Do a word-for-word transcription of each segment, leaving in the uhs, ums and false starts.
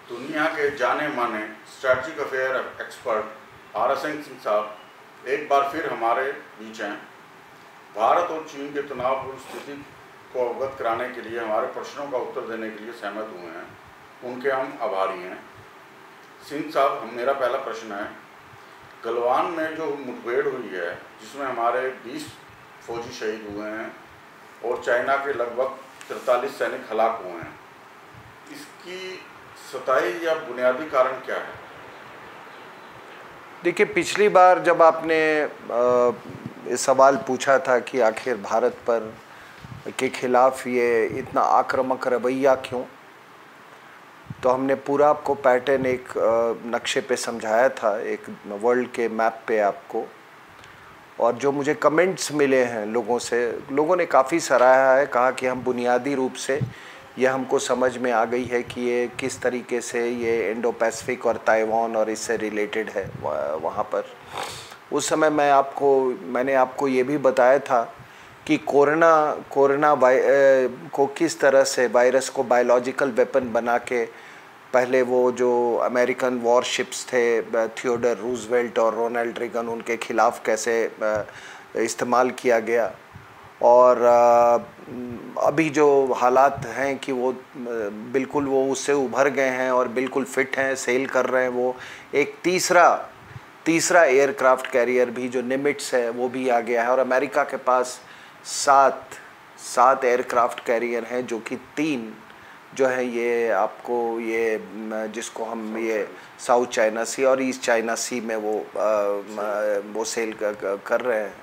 दुनिया के जाने माने strategic affair expert R S Singh साहब एक बार फिर हमारे बीच हैं। भारत और चीन के तनावपूर्ण स्थिति को अवगत कराने के लिए हमारे प्रश्नों का उत्तर देने के लिए सहमत हुए हैं। उनके हम आभारी हैं। सिंह साहब, हम मेरा पहला प्रश्न है, गलवान में जो मुठभेड़ हुई है जिसमें हमारे बीस फौजी शहीद हुए हैं और चाइना के लगभग तिरतालीस सैनिक हलाक हुए हैं, इसकी सताई या बुनियादी कारण क्या है? देखिए, पिछली बार जब आपने ये सवाल पूछा था कि आखिर भारत पर के खिलाफ ये इतना आक्रामक रवैया क्यों, तो हमने पूरा आपको पैटर्न एक नक्शे पे समझाया था, एक वर्ल्ड के मैप पे आपको। और जो मुझे कमेंट्स मिले हैं लोगों से, लोगों ने काफ़ी सराहा है, कहा कि हम बुनियादी रूप से ये हमको समझ में आ गई है कि ये किस तरीके से ये इंडो पैसिफिक और ताइवान और इससे रिलेटेड है वहाँ पर। उस समय मैं आपको मैंने आपको ये भी बताया था कि कोरोना कोरोना वाई को किस तरह से वायरस को बायोलॉजिकल वेपन बना के पहले वो जो अमेरिकन वॉरशिप्स थे, थियोडर रूजवेल्ट और रोनाल्ड रेगन, उनके ख़िलाफ़ कैसे इस्तेमाल किया गया। और अभी जो हालात हैं कि वो बिल्कुल वो उससे उभर गए हैं और बिल्कुल फिट हैं, सेल कर रहे हैं। वो एक तीसरा तीसरा एयरक्राफ्ट कैरियर भी जो निमिट्स है वो भी आ गया है। और अमेरिका के पास सात सात एयरक्राफ्ट कैरियर हैं, जो कि तीन जो है ये आपको ये जिसको हम ये साउथ चाइना सी और ईस्ट चाइना सी में वो आ, वो सेल कर रहे हैं।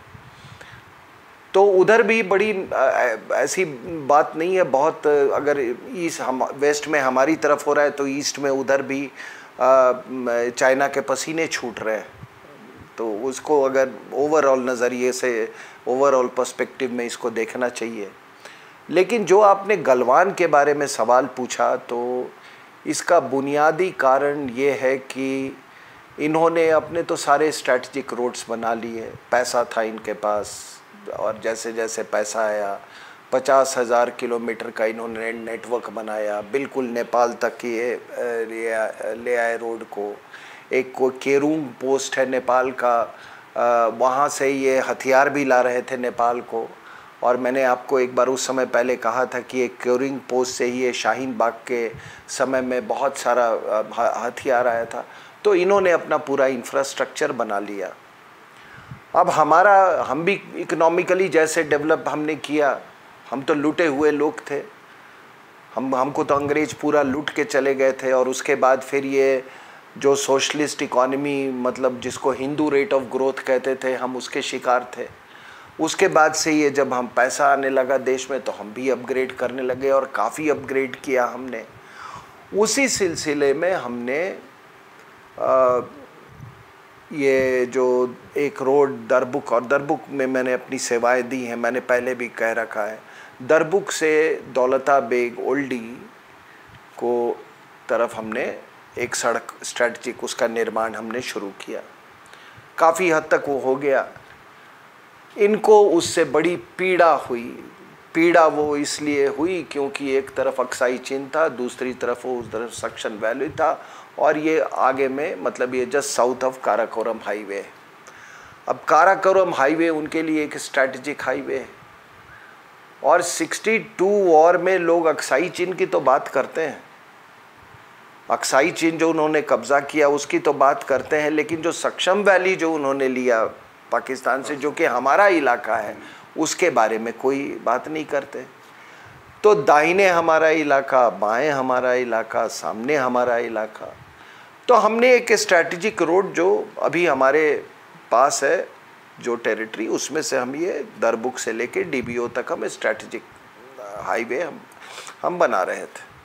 तो उधर भी बड़ी ऐसी बात नहीं है बहुत, अगर ईस्ट हम वेस्ट में हमारी तरफ हो रहा है तो ईस्ट में उधर भी चाइना के पसीने छूट रहे हैं। तो उसको अगर ओवरऑल नज़रिए से, ओवरऑल पर्सपेक्टिव में इसको देखना चाहिए। लेकिन जो आपने गलवान के बारे में सवाल पूछा, तो इसका बुनियादी कारण ये है कि इन्होंने अपने तो सारे स्ट्रैटेजिक रोड्स बना लिए, पैसा था इनके पास, और जैसे जैसे पैसा आया पचास हज़ार किलोमीटर का इन्होंने नेटवर्क बनाया, बिल्कुल नेपाल तक ये ले आए रोड को। एक को केरुंग पोस्ट है नेपाल का, वहाँ से ये हथियार भी ला रहे थे नेपाल को। और मैंने आपको एक बार उस समय पहले कहा था कि एक केरुंग पोस्ट से ही ये शाहीन बाग के समय में बहुत सारा हथियार आया था। तो इन्होंने अपना पूरा इंफ्रास्ट्रक्चर बना लिया। अब हमारा हम भी इकोनॉमिकली जैसे डेवलप हमने किया, हम तो लूटे हुए लोग थे, हम हमको तो अंग्रेज पूरा लूट के चले गए थे। और उसके बाद फिर ये जो सोशलिस्ट इकॉनमी, मतलब जिसको हिंदू रेट ऑफ ग्रोथ कहते थे, हम उसके शिकार थे। उसके बाद से ये जब हम पैसा आने लगा देश में, तो हम भी अपग्रेड करने लगे और काफ़ी अपग्रेड किया हमने। उसी सिलसिले में हमने आ, ये जो एक रोड दरबुक, और दरबुक में मैंने अपनी सेवाएं दी हैं, मैंने पहले भी कह रखा है। दरबुक से दौलता बेग ओल्डी को तरफ हमने एक सड़क स्ट्रेटजिक उसका निर्माण हमने शुरू किया। काफ़ी हद तक वो हो गया। इनको उससे बड़ी पीड़ा हुई। पीड़ा वो इसलिए हुई क्योंकि एक तरफ अक्साई चीन था, दूसरी तरफ वो उस तरफ सक्शन वैली था, और ये आगे में मतलब ये just south of Karakoram highway है। अब काराकोरम हाईवे उनके लिए एक स्ट्रैटेजिक हाईवे है। और बासठ वॉर में लोग अक्साई चीन की तो बात करते हैं, अक्साई चीन जो उन्होंने कब्ज़ा किया उसकी तो बात करते हैं, लेकिन जो सक्शन वैली जो उन्होंने लिया पाकिस्तान से, जो कि हमारा इलाका है, उसके बारे में कोई बात नहीं करते। तो दाहिने हमारा इलाका, बाएं हमारा इलाका, सामने हमारा इलाका। तो हमने एक स्ट्रैटेजिक रोड जो अभी हमारे पास है, जो टेरिटरी, उसमें से हम ये दरबुक से लेके डीबीओ तक हम स्ट्रैटेजिक हाईवे हम हम बना रहे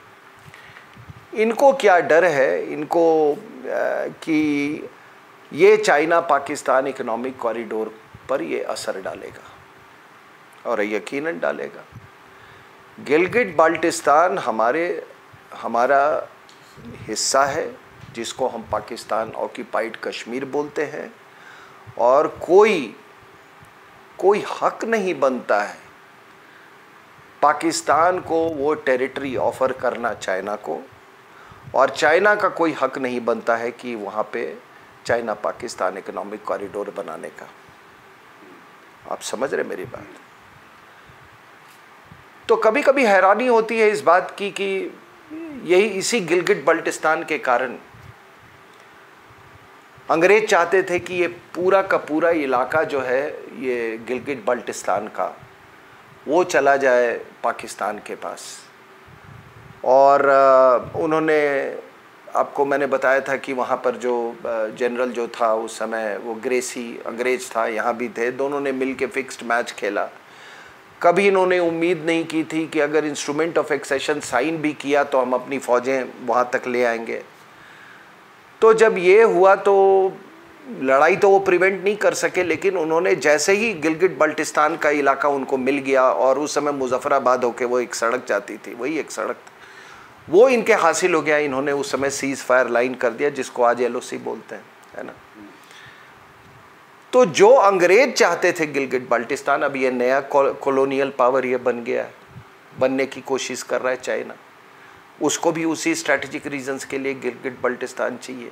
थे। इनको क्या डर है, इनको आ, कि ये चाइना पाकिस्तान इकोनॉमिक कॉरिडोर पर ये असर डालेगा, और यकीनन डालेगा। गिलगिट बाल्टिस्तान हमारे हमारा हिस्सा है, जिसको हम पाकिस्तान ऑक्यूपाइड कश्मीर बोलते हैं। और कोई कोई हक नहीं बनता है पाकिस्तान को वो टेरिटरी ऑफ़र करना चाइना को, और चाइना का कोई हक नहीं बनता है कि वहाँ पे चाइना पाकिस्तान इकोनॉमिक कॉरिडोर बनाने का। आप समझ रहे मेरी बात? तो कभी कभी हैरानी होती है इस बात की कि यही इसी गिलगिट बल्टिस्तान के कारण अंग्रेज चाहते थे कि ये पूरा का पूरा इलाका जो है ये गिलगिट बल्टिस्तान का वो चला जाए पाकिस्तान के पास। और उन्होंने, आपको मैंने बताया था कि वहाँ पर जो जनरल जो था उस समय वो ग्रेसी अंग्रेज था, यहाँ भी थे, दोनों ने मिल के फिक्स्ड मैच खेला। कभी इन्होंने उम्मीद नहीं की थी कि अगर इंस्ट्रूमेंट ऑफ एक्सेशन साइन भी किया तो हम अपनी फ़ौजें वहाँ तक ले आएंगे। तो जब ये हुआ तो लड़ाई तो वो प्रिवेंट नहीं कर सके, लेकिन उन्होंने जैसे ही गिलगिट बल्टिस्तान का इलाका उनको मिल गया, और उस समय मुजफ्फराबाद होके वो एक सड़क जाती थी, वही एक सड़क वो इनके हासिल हो गया। इन्होंने उस समय सीज फायर लाइन कर दिया, जिसको आज एल ओ सी बोलते हैं, है ना। तो जो अंग्रेज चाहते थे गिलगिट बल्टिस्तान, अब ये नया कॉलोनियल पावर ये बन गया है, बनने की कोशिश कर रहा है चाइना। उसको भी उसी स्ट्रैटेजिक रीजंस के लिए गिलगिट बल्टिस्तान चाहिए।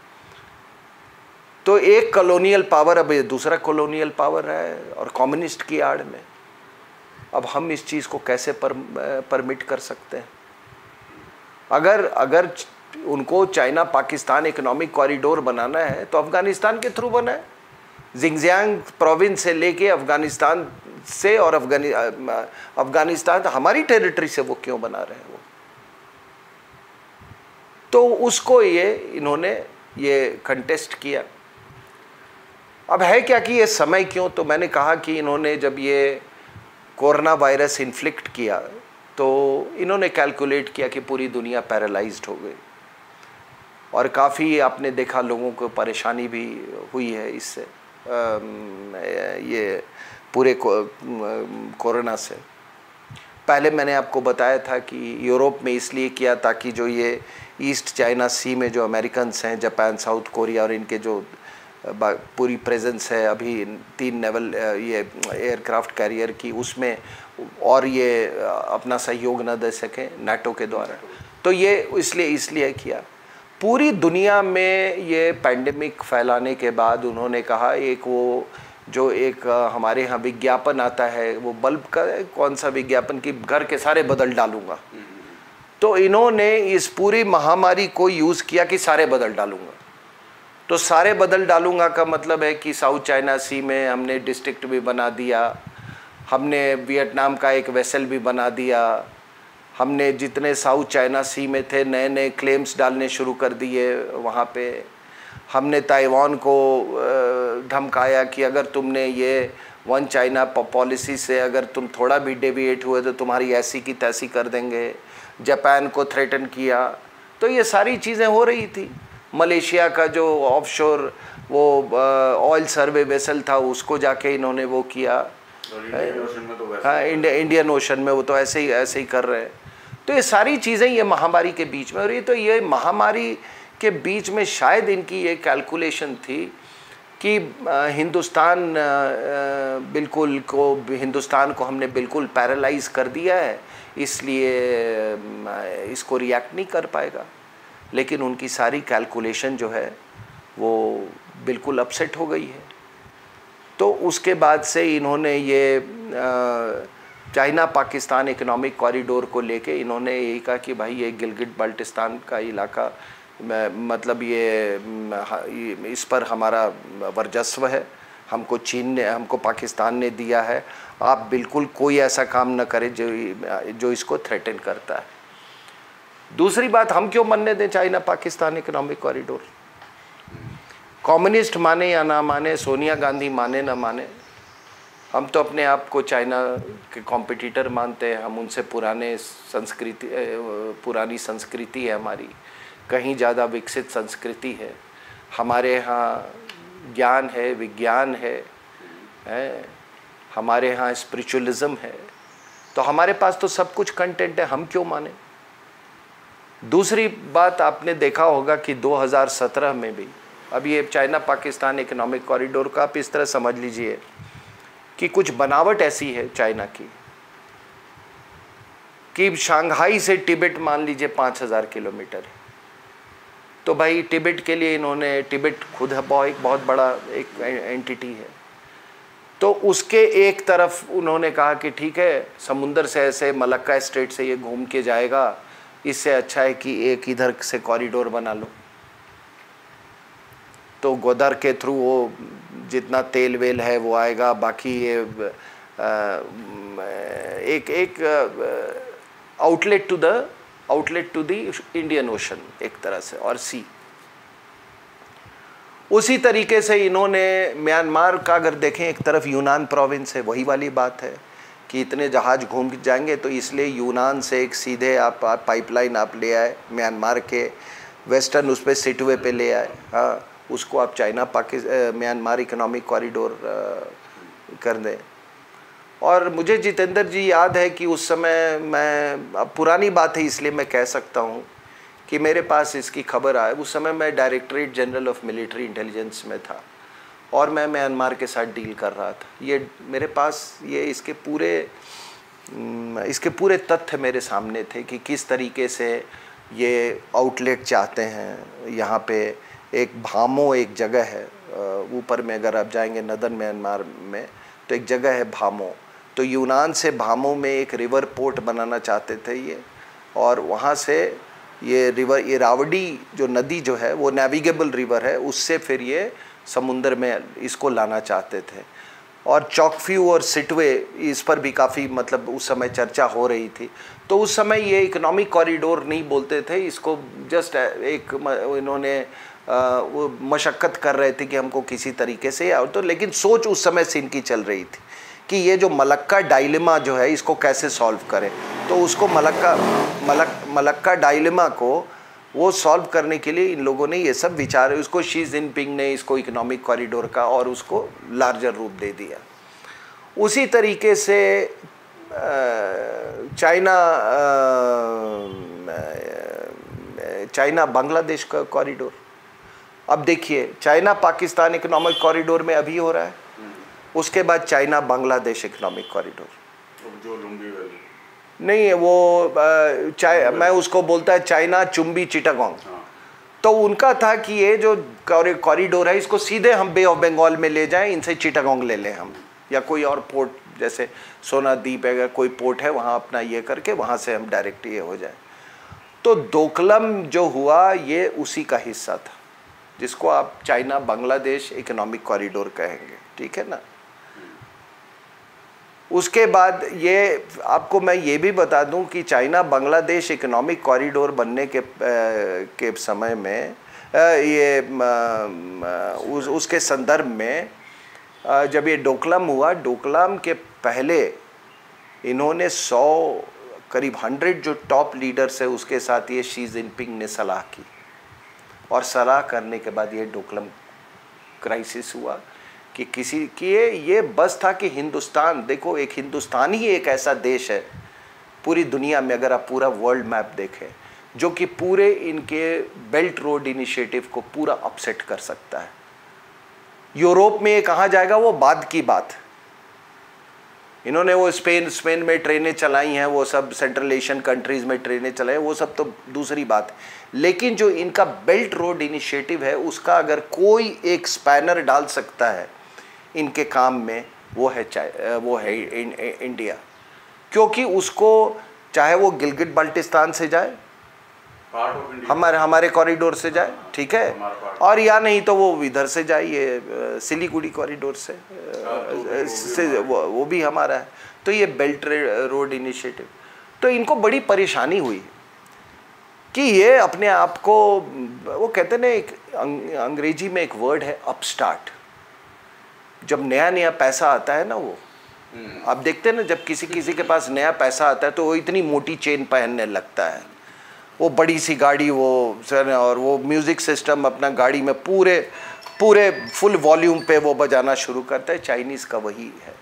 तो एक कॉलोनियल पावर अब ये दूसरा कॉलोनियल पावर है, और कम्युनिस्ट की आड़ में। अब हम इस चीज़ को कैसे पर, परमिट कर सकते हैं? अगर अगर उनको चाइना पाकिस्तान इकोनॉमिक कॉरिडोर बनाना है तो अफगानिस्तान के थ्रू बना है। जिंगजियांग प्रोविंस से लेके अफगानिस्तान से, और अफगानी अफगानिस्तान हमारी टेरिटरी से वो क्यों बना रहे हैं वो? तो उसको ये इन्होंने ये कंटेस्ट किया। अब है क्या कि ये समय क्यों, तो मैंने कहा कि इन्होंने जब ये कोरोना वायरस इन्फ्लिक्ट किया तो इन्होंने कैलकुलेट किया कि पूरी दुनिया पैरालाइज्ड हो गई, और काफ़ी आपने देखा लोगों को परेशानी भी हुई है इससे, ये पूरे कोरोना से। पहले मैंने आपको बताया था कि यूरोप में इसलिए किया ताकि जो ये ईस्ट चाइना सी में जो अमेरिकन्स हैं, जापान, साउथ कोरिया, और इनके जो पूरी प्रेजेंस है अभी तीन नेवल ये एयरक्राफ्ट कैरियर की, उसमें और ये अपना सहयोग न दे सकें नाटो के द्वारा। तो ये इसलिए इसलिए किया। पूरी दुनिया में ये पैंडेमिक फैलाने के बाद उन्होंने कहा, एक वो जो एक हमारे यहाँ विज्ञापन आता है, वो बल्ब का कौन सा विज्ञापन, कि घर के सारे बदल डालूंगा। तो इन्होंने इस पूरी महामारी को यूज़ किया कि सारे बदल डालूंगा। तो सारे बदल डालूंगा का मतलब है कि साउथ चाइना सी में हमने डिस्ट्रिक्ट भी बना दिया, हमने वियतनाम का एक वेसल भी बना दिया, हमने जितने साउथ चाइना सी में थे नए नए क्लेम्स डालने शुरू कर दिए वहाँ पे। हमने ताइवान को धमकाया कि अगर तुमने ये वन चाइना पॉलिसी से अगर तुम थोड़ा भी डेविएट हुए तो तुम्हारी ऐसी की तैसी कर देंगे। जापान को थ्रेटन किया। तो ये सारी चीज़ें हो रही थी। मलेशिया का जो ऑफशोर वो ऑयल सर्वे वेसल था, उसको जाके इन्होंने वो किया। इंडियन ओशन में तो वैसे हाँ, इंडिया इंडियन ओशन में वो तो ऐसे ही ऐसे ही कर रहे हैं। तो ये सारी चीज़ें ये महामारी के बीच में, और ये तो ये महामारी के बीच में शायद इनकी ये कैलकुलेशन थी कि हिंदुस्तान बिल्कुल को हिंदुस्तान को हमने बिल्कुल पैरालाइज कर दिया है, इसलिए इसको रिएक्ट नहीं कर पाएगा। लेकिन उनकी सारी कैलकुलेशन जो है वो बिल्कुल अपसेट हो गई है। तो उसके बाद से इन्होंने ये चाइना पाकिस्तान इकोनॉमिक कॉरिडोर को लेके इन्होंने यही कहा कि भाई ये गिलगिट बल्टिस्तान का इलाका, मतलब ये इस पर हमारा वर्चस्व है, हमको चीन ने, हमको पाकिस्तान ने दिया है, आप बिल्कुल कोई ऐसा काम न करें जो जो इसको थ्रेटन करता है। दूसरी बात, हम क्यों मानने दें China Pakistan economic corridor? Communist माने या ना माने, सोनिया गांधी माने ना माने, हम तो अपने आप को चाइना के कॉम्पिटिटर मानते हैं। हम उनसे पुराने संस्कृति पुरानी संस्कृति है हमारी, कहीं ज़्यादा विकसित संस्कृति है। हमारे यहाँ ज्ञान है, विज्ञान है, है हमारे यहाँ स्पिरिचुअलिज्म है, तो हमारे पास तो सब कुछ कंटेंट है, हम क्यों माने? दूसरी बात, आपने देखा होगा कि दो हज़ार सत्रह में भी, अब ये चाइना पाकिस्तान इकोनॉमिक कॉरिडोर का आप इस तरह समझ लीजिए कि कुछ बनावट ऐसी है चाइना की कि शंघाई से तिब्बत मान लीजिए पाँच हज़ार किलोमीटर है, तो भाई तिब्बत के लिए इन्होंने, तिब्बत खुद है बहुत एक बहुत बड़ा एक एंटिटी है, तो उसके एक तरफ उन्होंने कहा कि ठीक है समुंदर से ऐसे मलक्का स्ट्रेट से ये घूम के जाएगा, इससे अच्छा है कि एक इधर से कॉरिडोर बना लो। तो गोदर के थ्रू वो जितना तेल वेल है वो आएगा, बाकी ये आ, एक एक outlet to the outlet to the Indian ocean एक तरह से, और सी। उसी तरीके से इन्होंने म्यांमार का अगर देखें, एक तरफ यूनान प्रोविंस है, वही वाली बात है कि इतने जहाज़ घूम जाएंगे, तो इसलिए यूनान से एक सीधे आप, आप पाइपलाइन आप ले आए म्यांमार के वेस्टर्न उस पर सिटवे पे ले आए, हाँ उसको आप China Pakistan Myanmar economic corridor कर दें। और मुझे जितेंद्र जी याद है कि उस समय मैं, अब पुरानी बात है इसलिए मैं कह सकता हूँ कि मेरे पास इसकी खबर आए, उस समय मैं directorate general of military intelligence में था और मैं म्यांमार के साथ डील कर रहा था। ये मेरे पास ये इसके पूरे इसके पूरे तथ्य मेरे सामने थे कि किस तरीके से ये आउटलेट चाहते हैं। यहाँ पे एक भामो एक जगह है ऊपर में, अगर आप जाएंगे नदन म्यांमार में तो एक जगह है भामो, तो यूनान से भामो में एक रिवर पोर्ट बनाना चाहते थे ये, और वहाँ से ये रिवर इरावडी जो नदी जो है वो नेविगेबल रिवर है, उससे फिर ये समुंदर में इसको लाना चाहते थे। और चौकफ्यू और सिटवे इस पर भी काफ़ी मतलब उस समय चर्चा हो रही थी। तो उस समय ये इकोनॉमिक कॉरिडोर नहीं बोलते थे इसको, जस्ट एक इन्होंने वो मशक्क़त कर रहे थे कि हमको किसी तरीके से, और तो लेकिन सोच उस समय से इनकी चल रही थी कि ये जो मलक्का डायलेमा जो है इसको कैसे सॉल्व करें। तो उसको मलक्का मलक मलक्का डायलेमा को वो सॉल्व करने के लिए इन लोगों ने ये सब विचार, उसको शी जिनपिंग ने इसको इकोनॉमिक कॉरिडोर का और उसको लार्जर रूप दे दिया। उसी तरीके से चाइना चाइना बांग्लादेश का कॉरिडोर, अब देखिए चाइना पाकिस्तान इकोनॉमिक कॉरिडोर में अभी हो रहा है, उसके बाद चाइना बांग्लादेश इकोनॉमिक कॉरिडोर, जो लुम्बी वैली नहीं है वो चाइ मैं उसको बोलता है चाइना चुम्बी चिटागोंग। तो उनका था कि ये जो कॉरिडोर है इसको सीधे हम बे ऑफ बंगाल में ले जाएं, इनसे चिटागोंग ले लें हम, या कोई और पोर्ट जैसे सोना द्वीप अगर कोई पोर्ट है वहाँ अपना ये करके वहाँ से हम डायरेक्ट ये हो जाए। तो डोकलम जो हुआ ये उसी का हिस्सा था जिसको आप चाइना बांग्लादेश इकोनॉमिक कॉरिडोर कहेंगे, ठीक है ना। उसके बाद ये आपको मैं ये भी बता दूं कि चाइना बांग्लादेश इकोनॉमिक कॉरिडोर बनने के के समय में ये उस उसके संदर्भ में जब ये डोकलाम हुआ, डोकलाम के पहले इन्होंने सौ करीब हंड्रेड जो टॉप लीडर्स है उसके साथ ये शी जिनपिंग ने सलाह की, और सलाह करने के बाद ये डोकलाम क्राइसिस हुआ कि किसी कि ये ये बस था कि हिंदुस्तान, देखो एक हिंदुस्तान ही एक ऐसा देश है पूरी दुनिया में, अगर आप पूरा वर्ल्ड मैप देखें, जो कि पूरे इनके बेल्ट रोड इनिशिएटिव को पूरा अपसेट कर सकता है। यूरोप में ये कहाँ जाएगा वो बाद की बात, इन्होंने वो स्पेन स्पेन में ट्रेनें चलाई हैं, वो सब सेंट्रल एशियन कंट्रीज़ में ट्रेनें चलाई, वो सब तो दूसरी बात है। लेकिन जो इनका बेल्ट रोड इनिशिएटिव है उसका अगर कोई एक स्पैनर डाल सकता है इनके काम में, वो है चाहे वो है इंडिया, क्योंकि उसको चाहे वो गिलगित बाल्टिस्तान से जाए, हमारे हमारे कॉरिडोर से जाए, ठीक है, और या नहीं तो वो इधर से जाए ये सिलीगुड़ी कॉरिडोर से, से वो, वो भी हमारा है। तो ये बेल्ट रोड इनिशिएटिव, तो इनको बड़ी परेशानी हुई कि ये अपने आप को, वो कहते ना एक अंग्रेजी में एक वर्ड है अपस्टार्ट, जब नया नया पैसा आता है ना, वो आप देखते हैं ना जब किसी किसी के पास नया पैसा आता है तो वो इतनी मोटी चेन पहनने लगता है, वो बड़ी सी गाड़ी वो सर, और वो म्यूज़िक सिस्टम अपना गाड़ी में पूरे पूरे फुल वॉल्यूम पे वो बजाना शुरू करता है। चाइनीज़ का वही है,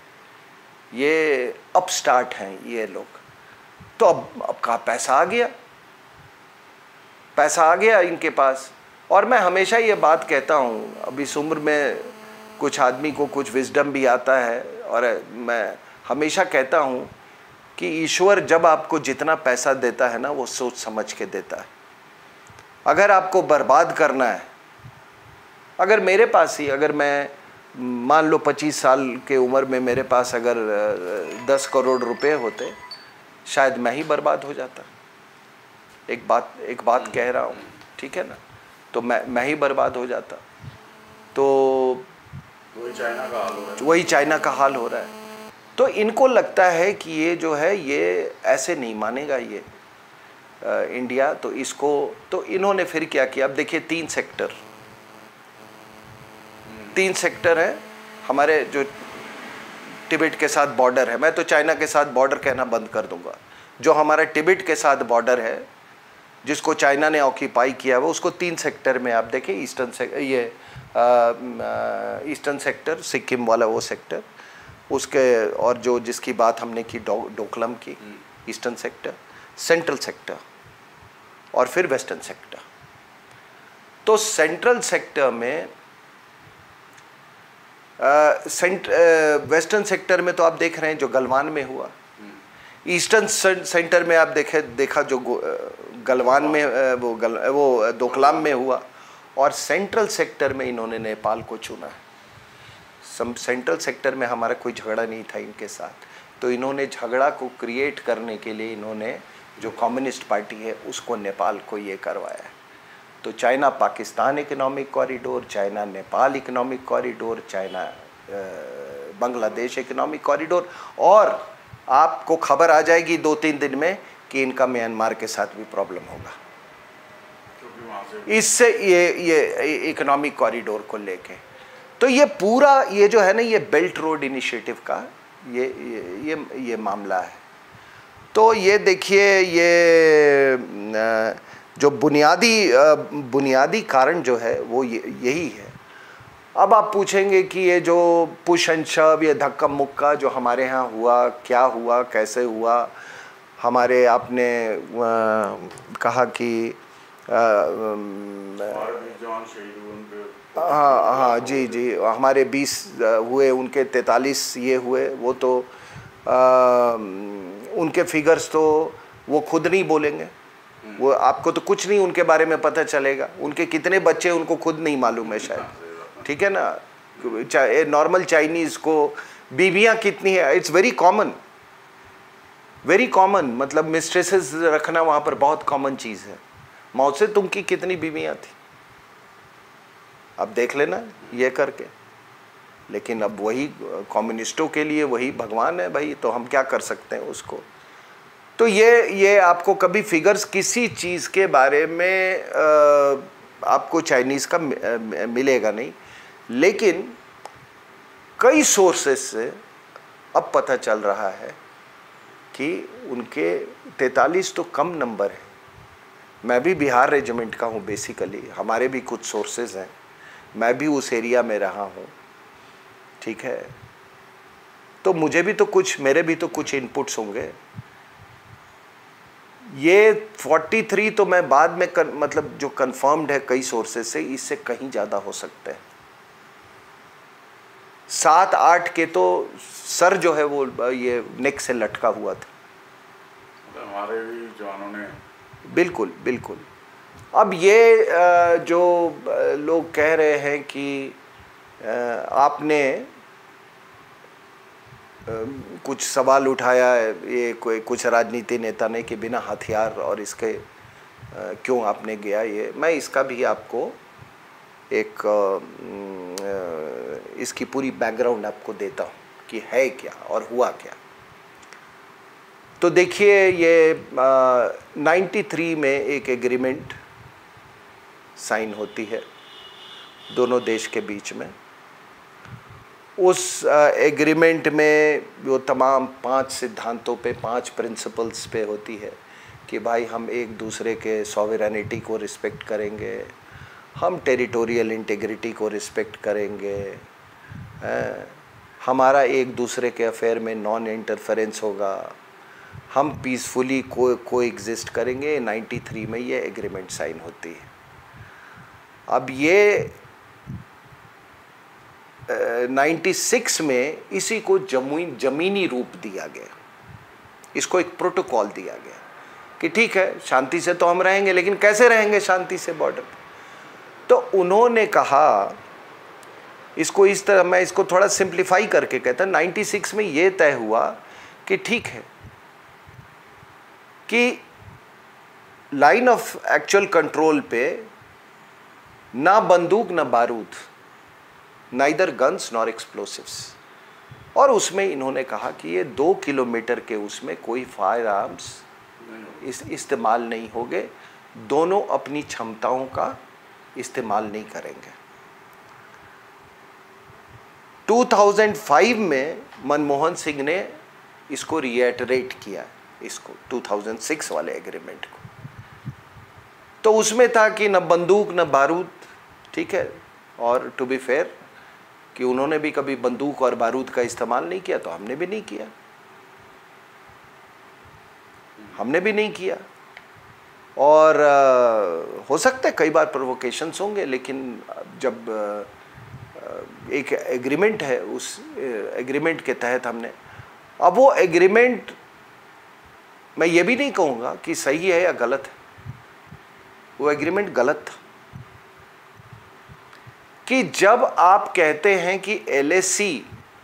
ये अपस्टार्ट हैं ये लोग। तो अब अब कहाँ पैसा आ गया, पैसा आ गया इनके पास। और मैं हमेशा ये बात कहता हूँ, अब इस उम्र में कुछ आदमी को कुछ विजडम भी आता है, और मैं हमेशा कहता हूँ कि ईश्वर जब आपको जितना पैसा देता है ना वो सोच समझ के देता है। अगर आपको बर्बाद करना है, अगर मेरे पास ही, अगर मैं मान लो पच्चीस साल के उम्र में मेरे पास अगर दस करोड़ रुपए होते, शायद मैं ही बर्बाद हो जाता। एक बात एक बात कह रहा हूँ, ठीक है ना, तो मैं मैं ही बर्बाद हो जाता। तो वही चाइना का हाल हो रहा है वही चाइना का हाल हो रहा है। तो इनको लगता है कि ये जो है ये ऐसे नहीं मानेगा ये आ, इंडिया, तो इसको, तो इन्होंने फिर क्या किया। अब देखिए तीन सेक्टर तीन सेक्टर है हमारे, जो तिब्बत के साथ बॉर्डर है, मैं तो चाइना के साथ बॉर्डर कहना बंद कर दूंगा। जो हमारा तिब्बत के साथ बॉर्डर है, जिसको चाइना ने ऑक्यूपाई किया हुआ, उसको तीन सेक्टर में आप देखें, ईस्टर्न से ये ईस्टर्न सेक्टर, सिक्किम वाला वो सेक्टर, उसके और जो जिसकी बात हमने की डो, डोकलम की, ईस्टर्न सेक्टर, सेंट्रल सेक्टर और फिर वेस्टर्न सेक्टर। तो सेंट्रल सेक्टर में सेंट वेस्टर्न सेक्टर में तो आप देख रहे हैं जो गलवान में हुआ, ईस्टर्न सेंटर में आप देखे देखा जो गलवान में वो गल वो डोकलाम में हुआ, और सेंट्रल सेक्टर में इन्होंने नेपाल को चुना है। सम सेंट्रल सेक्टर में हमारा कोई झगड़ा नहीं था इनके साथ, तो इन्होंने झगड़ा को क्रिएट करने के लिए इन्होंने जो कम्युनिस्ट पार्टी है उसको नेपाल को ये करवाया है। तो China Pakistan economic corridor, China Nepal economic corridor, China Bangladesh economic corridor, और आपको खबर आ जाएगी दो तीन दिन में कि इनका म्यांमार के साथ भी प्रॉब्लम होगा, इससे ये ये इकोनॉमिक कॉरिडोर को लेके। तो ये पूरा ये जो है ना, ये बेल्ट रोड इनिशिएटिव का ये ये ये, ये मामला है। तो ये देखिए, ये जो बुनियादी बुनियादी कारण जो है वो ये यही है। अब आप पूछेंगे कि ये जो पुश एंड शव, ये धक्का मुक्का जो हमारे यहाँ हुआ, क्या हुआ, कैसे हुआ। हमारे आपने कहा कि हाँ हाँ जी जी हमारे बीस हुए, उनके तैंतालीस ये हुए, वो तो आ, उनके फिगर्स तो वो खुद नहीं बोलेंगे, वो आपको तो कुछ नहीं उनके बारे में पता चलेगा। उनके कितने बच्चे उनको खुद नहीं मालूम है शायद, ठीक है ना। नॉर्मल चाइनीज़ को बीवियां कितनी है, it's very common, very common, मतलब मिस्ट्रेसेस रखना वहाँ पर बहुत कॉमन चीज़ है। मौत से तुम की कितनी बीवियां थी, अब देख लेना ये करके। लेकिन अब वही कम्युनिस्टों के लिए वही भगवान है भाई, तो हम क्या कर सकते हैं उसको। तो ये ये आपको कभी फिगर्स किसी चीज़ के बारे में आपको चाइनीज़ का मिलेगा नहीं, लेकिन कई सोर्सेस से अब पता चल रहा है कि उनके तैंतालीस तो कम नंबर है। मैं भी बिहार रेजिमेंट का हूँ बेसिकली, हमारे भी कुछ सोर्सेज हैं, मैं भी उस एरिया में रहा हूँ, ठीक है। तो मुझे भी तो कुछ, मेरे भी तो कुछ इनपुट्स होंगे। ये तैंतालीस तो मैं बाद में कर, मतलब जो कंफर्म्ड है कई सोर्सेज से, इससे कहीं ज़्यादा हो सकते हैं। सात आठ के तो सर जो है वो ये नेक से लटका हुआ था, हमारे भी जवानों ने। बिल्कुल बिल्कुल। अब ये जो लोग कह रहे हैं कि आपने कुछ सवाल उठाया है, ये कोई कुछ राजनीति नेता ने, कि बिना हथियार और इसके क्यों आपने गया, ये मैं इसका भी आपको एक इसकी पूरी बैकग्राउंड आपको देता हूँ कि है क्या और हुआ क्या। तो देखिए, ये तिरानवे में एक एग्रीमेंट साइन होती है दोनों देश के बीच में। उस एग्रीमेंट में वो तमाम पांच सिद्धांतों पे, पांच प्रिंसिपल्स पे होती है कि भाई हम एक दूसरे के सॉवरेनिटी को रिस्पेक्ट करेंगे, हम टेरिटोरियल इंटीग्रिटी को रिस्पेक्ट करेंगे, हमारा एक दूसरे के अफेयर में नॉन इंटरफेरेंस होगा, हम पीसफुली को को एग्जिस्ट करेंगे। तिरानवे में ये एग्रीमेंट साइन होती है। अब ये छियानवे में इसी को जमीन जमीनी रूप दिया गया, इसको एक प्रोटोकॉल दिया गया कि ठीक है शांति से तो हम रहेंगे, लेकिन कैसे रहेंगे शांति से बॉर्डर पे। तो उन्होंने कहा, इसको इस तरह, मैं इसको थोड़ा सिंप्लीफाई करके कहता, नाइन्टी सिक्स में ये तय हुआ कि ठीक है कि लाइन ऑफ एक्चुअल कंट्रोल पे ना बंदूक ना बारूद, नाइदर गन्स नॉर एक्सप्लोसिव्स, और उसमें इन्होंने कहा कि ये दो किलोमीटर के उसमें कोई फायर आर्म्स इस इस्तेमाल नहीं होंगे, दोनों अपनी क्षमताओं का इस्तेमाल नहीं करेंगे। दो हज़ार पाँच में मनमोहन सिंह ने इसको रिएटरेट किया, इसको दो हज़ार छह वाले एग्रीमेंट को। तो उसमें था कि न बंदूक न बारूद, ठीक है, और टू बी फेयर कि उन्होंने भी कभी बंदूक और बारूद का इस्तेमाल नहीं किया, तो हमने भी नहीं किया, हमने भी नहीं किया। और आ, हो सकता है कई बार प्रोवोकेशंस होंगे, लेकिन जब आ, एक एग्रीमेंट है, उस एग्रीमेंट के तहत हमने, अब वो एग्रीमेंट मैं ये भी नहीं कहूँगा कि सही है या गलत है, वो एग्रीमेंट गलत था। कि जब आप कहते हैं कि एलएसी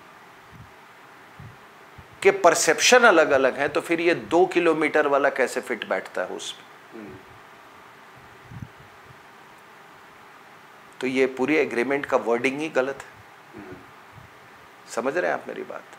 के परसेप्शन अलग अलग हैं, तो फिर ये दो किलोमीटर वाला कैसे फिट बैठता है उसमें? तो ये पूरी एग्रीमेंट का वर्डिंग ही गलत है। समझ रहे हैं आप मेरी बात?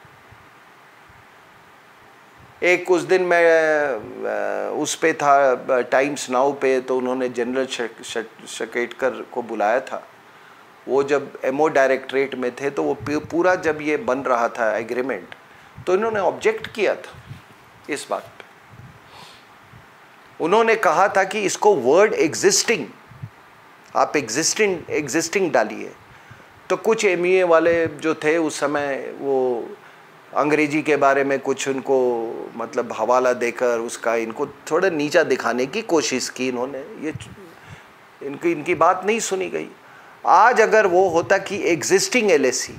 एक उस दिन मैं उस पे था टाइम्स नाउ पे, तो उन्होंने जनरल शकेटकर को बुलाया था। वो जब एमओ डायरेक्टरेट में थे, तो वो पूरा जब ये बन रहा था एग्रीमेंट, तो इन्होंने ऑब्जेक्ट किया था इस बात पे। उन्होंने कहा था कि इसको वर्ड एग्जिस्टिंग, आप एग्जिस्टिंग एग्जिस्टिंग डालिए। तो कुछ एमईए वाले जो थे उस समय, वो अंग्रेजी के बारे में कुछ उनको मतलब हवाला देकर उसका इनको थोड़ा नीचा दिखाने की कोशिश की इन्होंने, ये इनकी इनकी बात नहीं सुनी गई। आज अगर वो होता कि एग्जिस्टिंग एलएसी,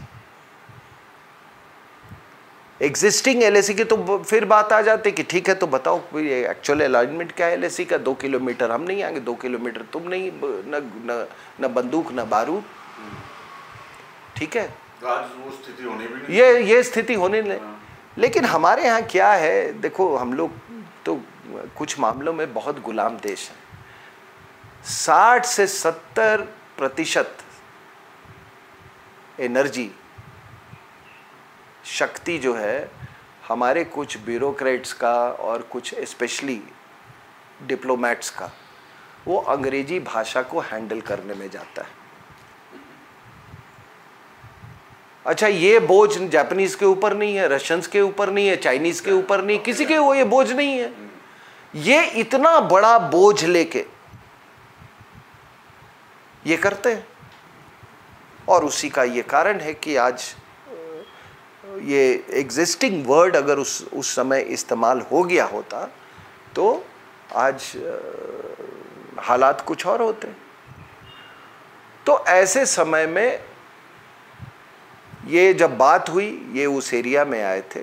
एग्जिस्टिंग एलएसी की, तो फिर बात आ जाती कि ठीक है तो बताओ ये एक्चुअल अलाइनमेंट क्या है एलएसी का, दो किलोमीटर हम नहीं आएंगे, दो किलोमीटर तुम नहीं, न न, न बंदूक न बारूद, ठीक है। आज वो स्थिति होने भी नहीं, ये ये स्थिति होने नहीं। लेकिन हमारे यहाँ क्या है, देखो हम लोग तो कुछ मामलों में बहुत गुलाम देश है। साठ से सत्तर प्रतिशत एनर्जी, शक्ति जो है हमारे कुछ ब्यूरोक्रेट्स का और कुछ स्पेशली डिप्लोमेट्स का, वो अंग्रेजी भाषा को हैंडल करने में जाता है। अच्छा, ये बोझ जापानीज के ऊपर नहीं है, रशियंस के ऊपर नहीं है, चाइनीज के ऊपर नहीं, किसी के वो ये बोझ नहीं है। ये इतना बड़ा बोझ लेके ये करते हैं, और उसी का ये कारण है कि आज ये एग्जिस्टिंग वर्ड अगर उस उस समय इस्तेमाल हो गया होता, तो आज हालात कुछ और होते। तो ऐसे समय में ये जब बात हुई, ये उस एरिया में आए थे,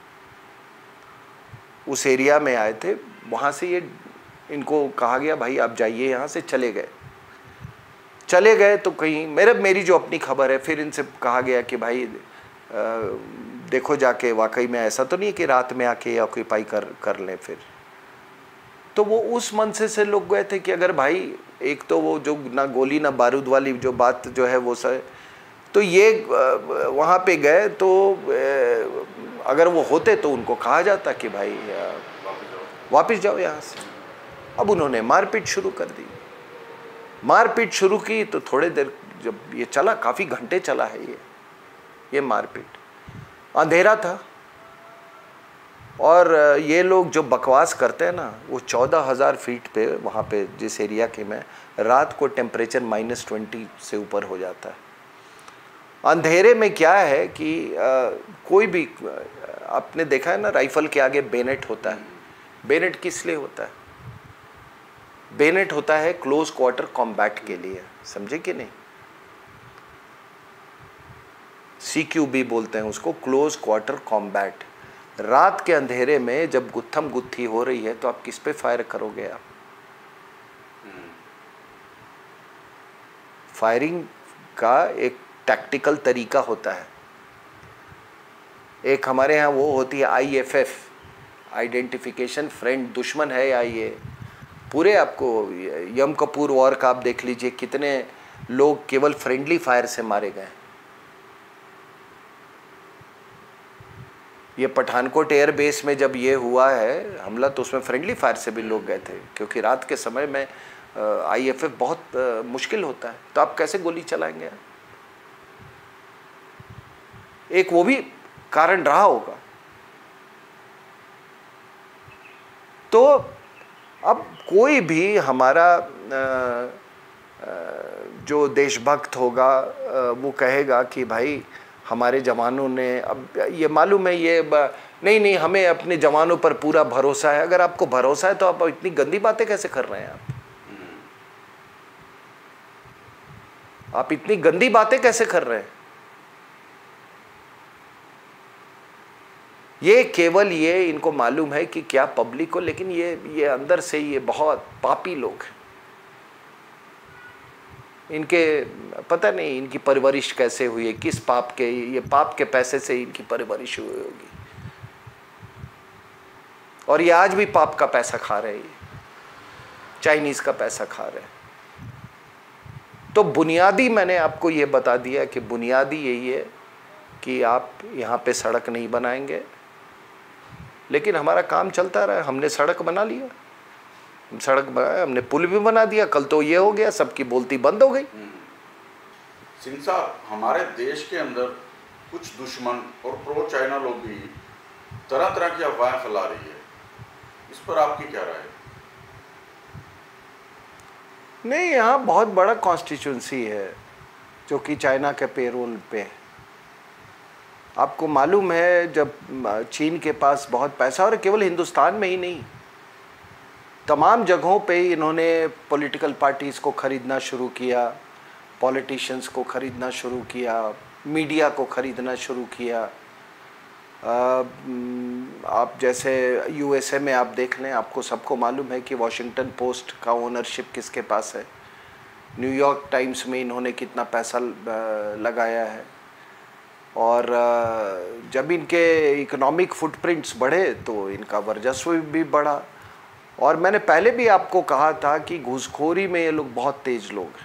उस एरिया में आए थे, वहाँ से ये इनको कहा गया भाई आप जाइए यहाँ से। चले गए चले गए तो कहीं मेरे मेरी जो अपनी खबर है, फिर इनसे कहा गया कि भाई आ, देखो जाके वाकई में ऐसा तो नहीं है कि रात में आके ऑक्यूपाई कर कर लें। फिर तो वो उस मन से से लोग गए थे कि अगर भाई एक तो वो जो ना गोली ना बारूद वाली जो बात जो है वो सर, तो ये वहाँ पे गए तो अगर वो होते तो उनको कहा जाता कि भाई वापस जाओ यहाँ से। अब उन्होंने मारपीट शुरू कर दी। मारपीट शुरू की तो थोड़े देर जब ये चला, काफ़ी घंटे चला है ये ये मारपीट। अंधेरा था और ये लोग जो बकवास करते हैं ना, वो चौदह हज़ार फीट पे वहाँ पे जिस एरिया के में, रात को टेम्परेचर माइनस ट्वेंटी से ऊपर हो जाता है। अंधेरे में क्या है कि आ, कोई भी, आपने देखा है ना राइफल के आगे बेनेट होता है। बेनेट किस लिए होता है? बेनेट होता है क्लोज क्वार्टर कॉम्बैट के लिए, समझे कि नहीं? सी क्यू बी बोलते हैं उसको, क्लोज क्वार्टर कॉम्बैट। रात के अंधेरे में जब गुत्थम गुत्थी हो रही है तो आप किस पे फायर करोगे? आप फायरिंग का एक टैक्टिकल तरीका होता है। एक हमारे यहाँ वो होती है I F F, identification friend दुश्मन है या ये पूरे, आपको यम कपूर वॉर का आप देख लीजिए कितने लोग केवल फ्रेंडली फायर से मारे गए। ये पठानकोट एयर बेस में जब ये हुआ है हमला तो उसमें फ्रेंडली फायर से भी लोग गए थे, क्योंकि रात के समय में आई एफ एफ बहुत आ, मुश्किल होता है, तो आप कैसे गोली चलाएंगे? एक वो भी कारण रहा होगा। तो अब कोई भी हमारा आ, आ, जो देशभक्त होगा आ, वो कहेगा कि भाई हमारे जवानों ने, अब ये मालूम है ये नहीं नहीं हमें अपने जवानों पर पूरा भरोसा है। अगर आपको भरोसा है तो आप इतनी गंदी बातें कैसे कर रहे हैं? आप आप इतनी गंदी बातें कैसे कर रहे हैं? ये केवल ये इनको मालूम है कि क्या पब्लिक को, लेकिन ये ये अंदर से ये बहुत पापी लोग हैं। इनके पता नहीं इनकी परवरिश कैसे हुई है, किस पाप के, ये पाप के पैसे से इनकी परवरिश हुई होगी, और ये आज भी पाप का पैसा खा रहे हैं, चाइनीज का पैसा खा रहे हैं। तो बुनियादी मैंने आपको ये बता दिया कि बुनियादी यही है कि आप यहाँ पे सड़क नहीं बनाएंगे, लेकिन हमारा काम चलता रहा। हमने सड़क बना लिया, सड़क बनाया, हमने पुल भी बना दिया, कल तो ये हो गया सबकी बोलती बंद हो गई। सिंह साहब, हमारे देश के अंदर कुछ दुश्मन और प्रो चाइना लोग भी तरह तरह की अफवाहें फैला रही है, इस पर आपकी क्या राय है? नहीं, यहाँ बहुत बड़ा कॉन्स्टिट्यूंसी है जो कि चाइना के पेरोल पे है। आपको मालूम है जब चीन के पास बहुत पैसा, और केवल हिंदुस्तान में ही नहीं तमाम जगहों पे इन्होंने पॉलिटिकल पार्टीज़ को ख़रीदना शुरू किया, पॉलिटिशियंस को ख़रीदना शुरू किया, मीडिया को ख़रीदना शुरू किया। आप जैसे यूएसए में आप देख लें, आपको सबको मालूम है कि वॉशिंगटन पोस्ट का ओनरशिप किसके पास है, न्यूयॉर्क टाइम्स में इन्होंने कितना पैसा लगाया है। और जब इनके इकोनॉमिक फुटप्रिंट्स बढ़े तो इनका वर्चस्व भी बढ़ा। और मैंने पहले भी आपको कहा था कि घूसखोरी में ये लोग बहुत तेज लोग हैं,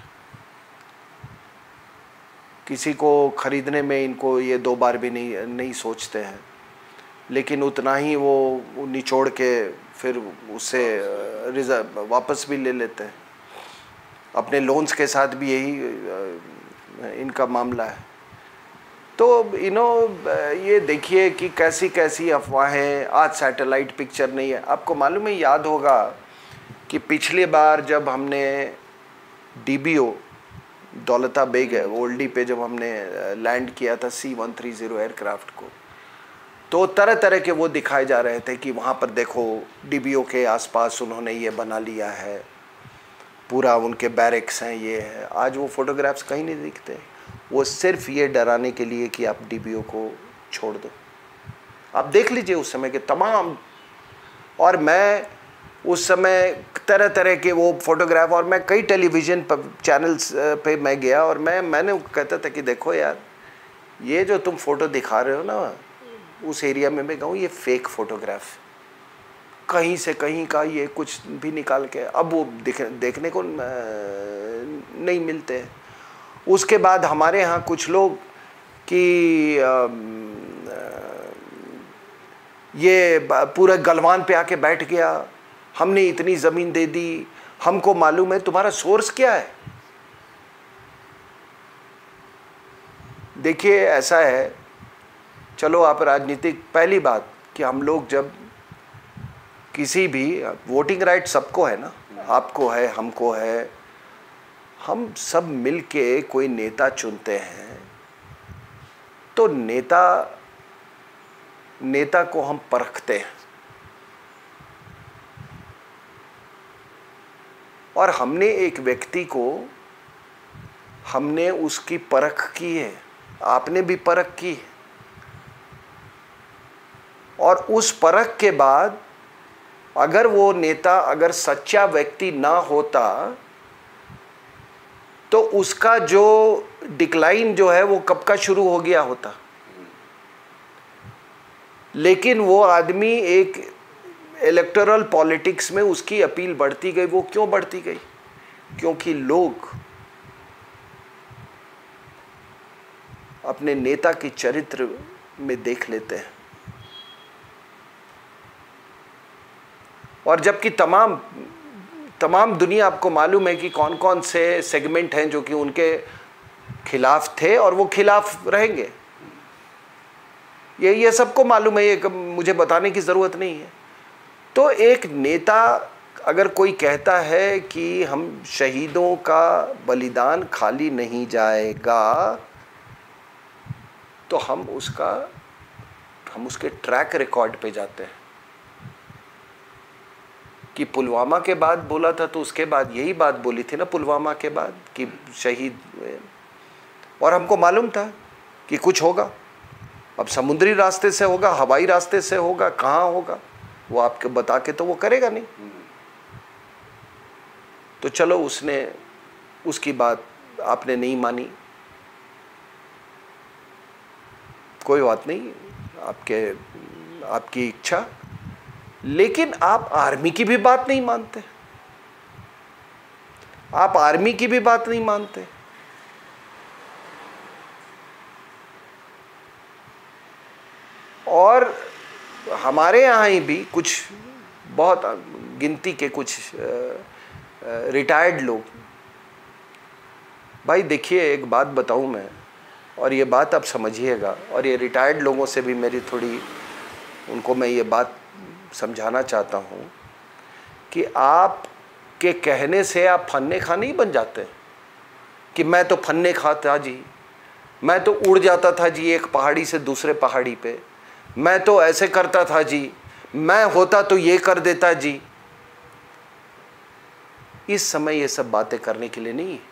किसी को खरीदने में इनको ये दो बार भी नहीं नहीं सोचते हैं, लेकिन उतना ही वो निचोड़ के फिर उससे रिजर्व वापस भी ले लेते हैं। अपने लोन्स के साथ भी यही इनका मामला है। तो यू नो ये देखिए कि कैसी कैसी अफवाहें, आज सैटेलाइट पिक्चर नहीं है। आपको मालूम है, याद होगा कि पिछली बार जब हमने डीबीओ दौलता बेग है ओल्डी पे जब हमने लैंड किया था C one three zero aircraft को, तो तरह तरह के वो दिखाए जा रहे थे कि वहाँ पर देखो डीबीओ के आसपास उन्होंने ये बना लिया है, पूरा उनके बैरिक्स हैं, ये है। आज वो फोटोग्राफ्स कहीं नहीं दिखते। वो सिर्फ ये डराने के लिए कि आप डीबीओ को छोड़ दो। आप देख लीजिए उस समय के तमाम, और मैं उस समय तरह तरह के वो फोटोग्राफ, और मैं कई टेलीविज़न चैनल्स पे मैं गया और मैं मैंने कहता था कि देखो यार, ये जो तुम फ़ोटो दिखा रहे हो ना, उस एरिया में मैं कहूँ ये फेक फ़ोटोग्राफ, कहीं से कहीं का ये कुछ भी निकाल के अब वो दिख देखने को नहीं मिलते हैं। उसके बाद हमारे यहाँ कुछ लोग कि ये पूरा गलवान पे आके बैठ गया, हमने इतनी ज़मीन दे दी, हमको मालूम है। तुम्हारा सोर्स क्या है? देखिए ऐसा है, चलो आप राजनीतिक, पहली बात कि हम लोग जब किसी भी, वोटिंग राइट सबको है ना, आपको है, हमको है, हम सब मिलके कोई नेता चुनते हैं तो नेता नेता को हम परखते हैं, और हमने एक व्यक्ति को हमने उसकी परख की है, आपने भी परख की है। और उस परख के बाद अगर वो नेता अगर सच्चा व्यक्ति ना होता तो उसका जो डिक्लाइन जो है वो कब का शुरू हो गया होता। लेकिन वो आदमी एक इलेक्टोरल पॉलिटिक्स में उसकी अपील बढ़ती गई। वो क्यों बढ़ती गई? क्योंकि लोग अपने नेता के चरित्र में देख लेते हैं। और जबकि तमाम तमाम दुनिया, आपको मालूम है कि कौन कौन से सेगमेंट हैं जो कि उनके खिलाफ थे और वो खिलाफ रहेंगे, ये ये सबको मालूम है, ये मुझे बताने की ज़रूरत नहीं है। तो एक नेता अगर कोई कहता है कि हम शहीदों का बलिदान खाली नहीं जाएगा, तो हम उसका हम उसके ट्रैक रिकॉर्ड पे जाते हैं कि पुलवामा के बाद बोला था तो उसके बाद यही बात बोली थी ना, पुलवामा के बाद कि शहीद, और हमको मालूम था कि कुछ होगा। अब समुद्री रास्ते से होगा, हवाई रास्ते से होगा, कहाँ होगा वो आपको बता के तो वो करेगा नहीं। तो चलो, उसने उसकी बात आपने नहीं मानी, कोई बात नहीं, आपके आपकी इच्छा। लेकिन आप आर्मी की भी बात नहीं मानते, आप आर्मी की भी बात नहीं मानते। और हमारे यहाँ ही भी कुछ बहुत गिनती के कुछ रिटायर्ड लोग, भाई देखिए एक बात बताऊँ मैं, और ये बात आप समझिएगा, और ये रिटायर्ड लोगों से भी मेरी थोड़ी, उनको मैं ये बात समझाना चाहता हूँ कि आप के कहने से आप फन्ने खा नहीं बन जाते कि मैं तो फन्ने खा था जी, मैं तो उड़ जाता था जी एक पहाड़ी से दूसरे पहाड़ी पे, मैं तो ऐसे करता था जी, मैं होता तो ये कर देता जी। इस समय ये सब बातें करने के लिए नहीं है,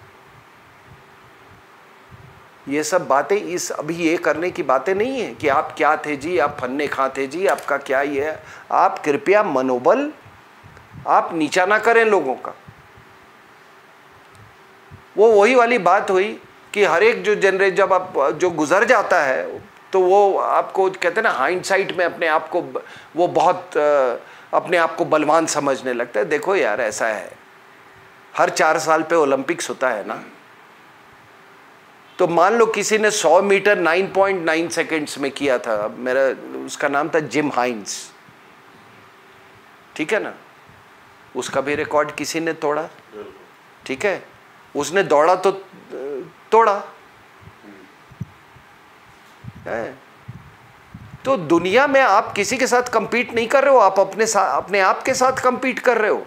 ये सब बातें इस अभी ये करने की बातें नहीं है कि आप क्या थे जी, आप फन्ने खा थे जी, आपका क्या ये है। आप कृपया मनोबल आप नीचा ना करें लोगों का। वो वही वाली बात हुई कि हर एक जो जनरेशन जब आप जो गुजर जाता है तो वो आपको कहते हैं ना, हाइंडसाइट में अपने आप को वो बहुत अपने आप को बलवान समझने लगता है। देखो यार, ऐसा है, हर चार साल पे ओलंपिक्स होता है ना, तो मान लो किसी ने सौ मीटर नौ पॉइंट नौ सेकंड्स में किया था, मेरा उसका नाम था जिम हाइंस, ठीक है ना, उसका भी रिकॉर्ड किसी ने तोड़ा, ठीक है, उसने दौड़ा तो तोड़ा है। तो दुनिया में आप किसी के साथ compete नहीं कर रहे हो, आप अपने साथ अपने आप के साथ compete कर रहे हो।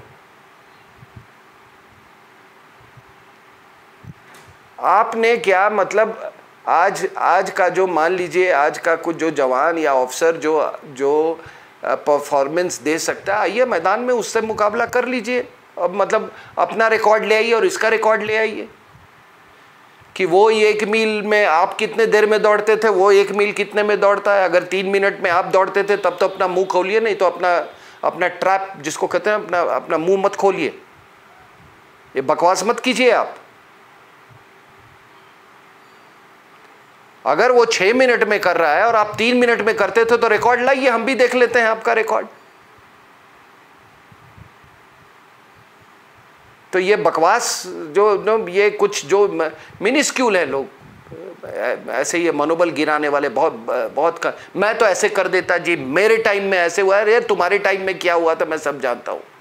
आपने क्या मतलब, आज आज का जो मान लीजिए आज का कुछ जो जवान या ऑफिसर जो जो परफॉर्मेंस दे सकता है, आइए मैदान में उससे मुकाबला कर लीजिए। अब मतलब अपना रिकॉर्ड ले आइए और इसका रिकॉर्ड ले आइए कि वो एक मील में आप कितने देर में दौड़ते थे, वो एक मील कितने में दौड़ता है। अगर तीन मिनट में आप दौड़ते थे तब तो अपना मुंह खोलिए, नहीं तो अपना अपना ट्रैप जिसको कहते हैं अपना अपना मुंह मत खोलिए, ये बकवास मत कीजिए आप। अगर वो छः मिनट में कर रहा है और आप तीन मिनट में करते थे तो रिकॉर्ड लाइए, हम भी देख लेते हैं आपका रिकॉर्ड। तो ये बकवास जो ये कुछ जो मिनिस्क्यूल है, लोग ऐसे ये मनोबल गिराने वाले बहुत बहुत कर, मैं तो ऐसे कर देता जी, मेरे टाइम में ऐसे हुआ, अरे तुम्हारे टाइम में क्या हुआ था मैं सब जानता हूँ।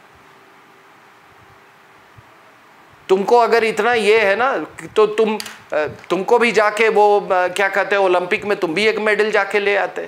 तुमको अगर इतना ये है ना तो तुम तुमको भी जाके वो क्या कहते हैं ओलंपिक में तुम भी एक मेडल जाके ले आते।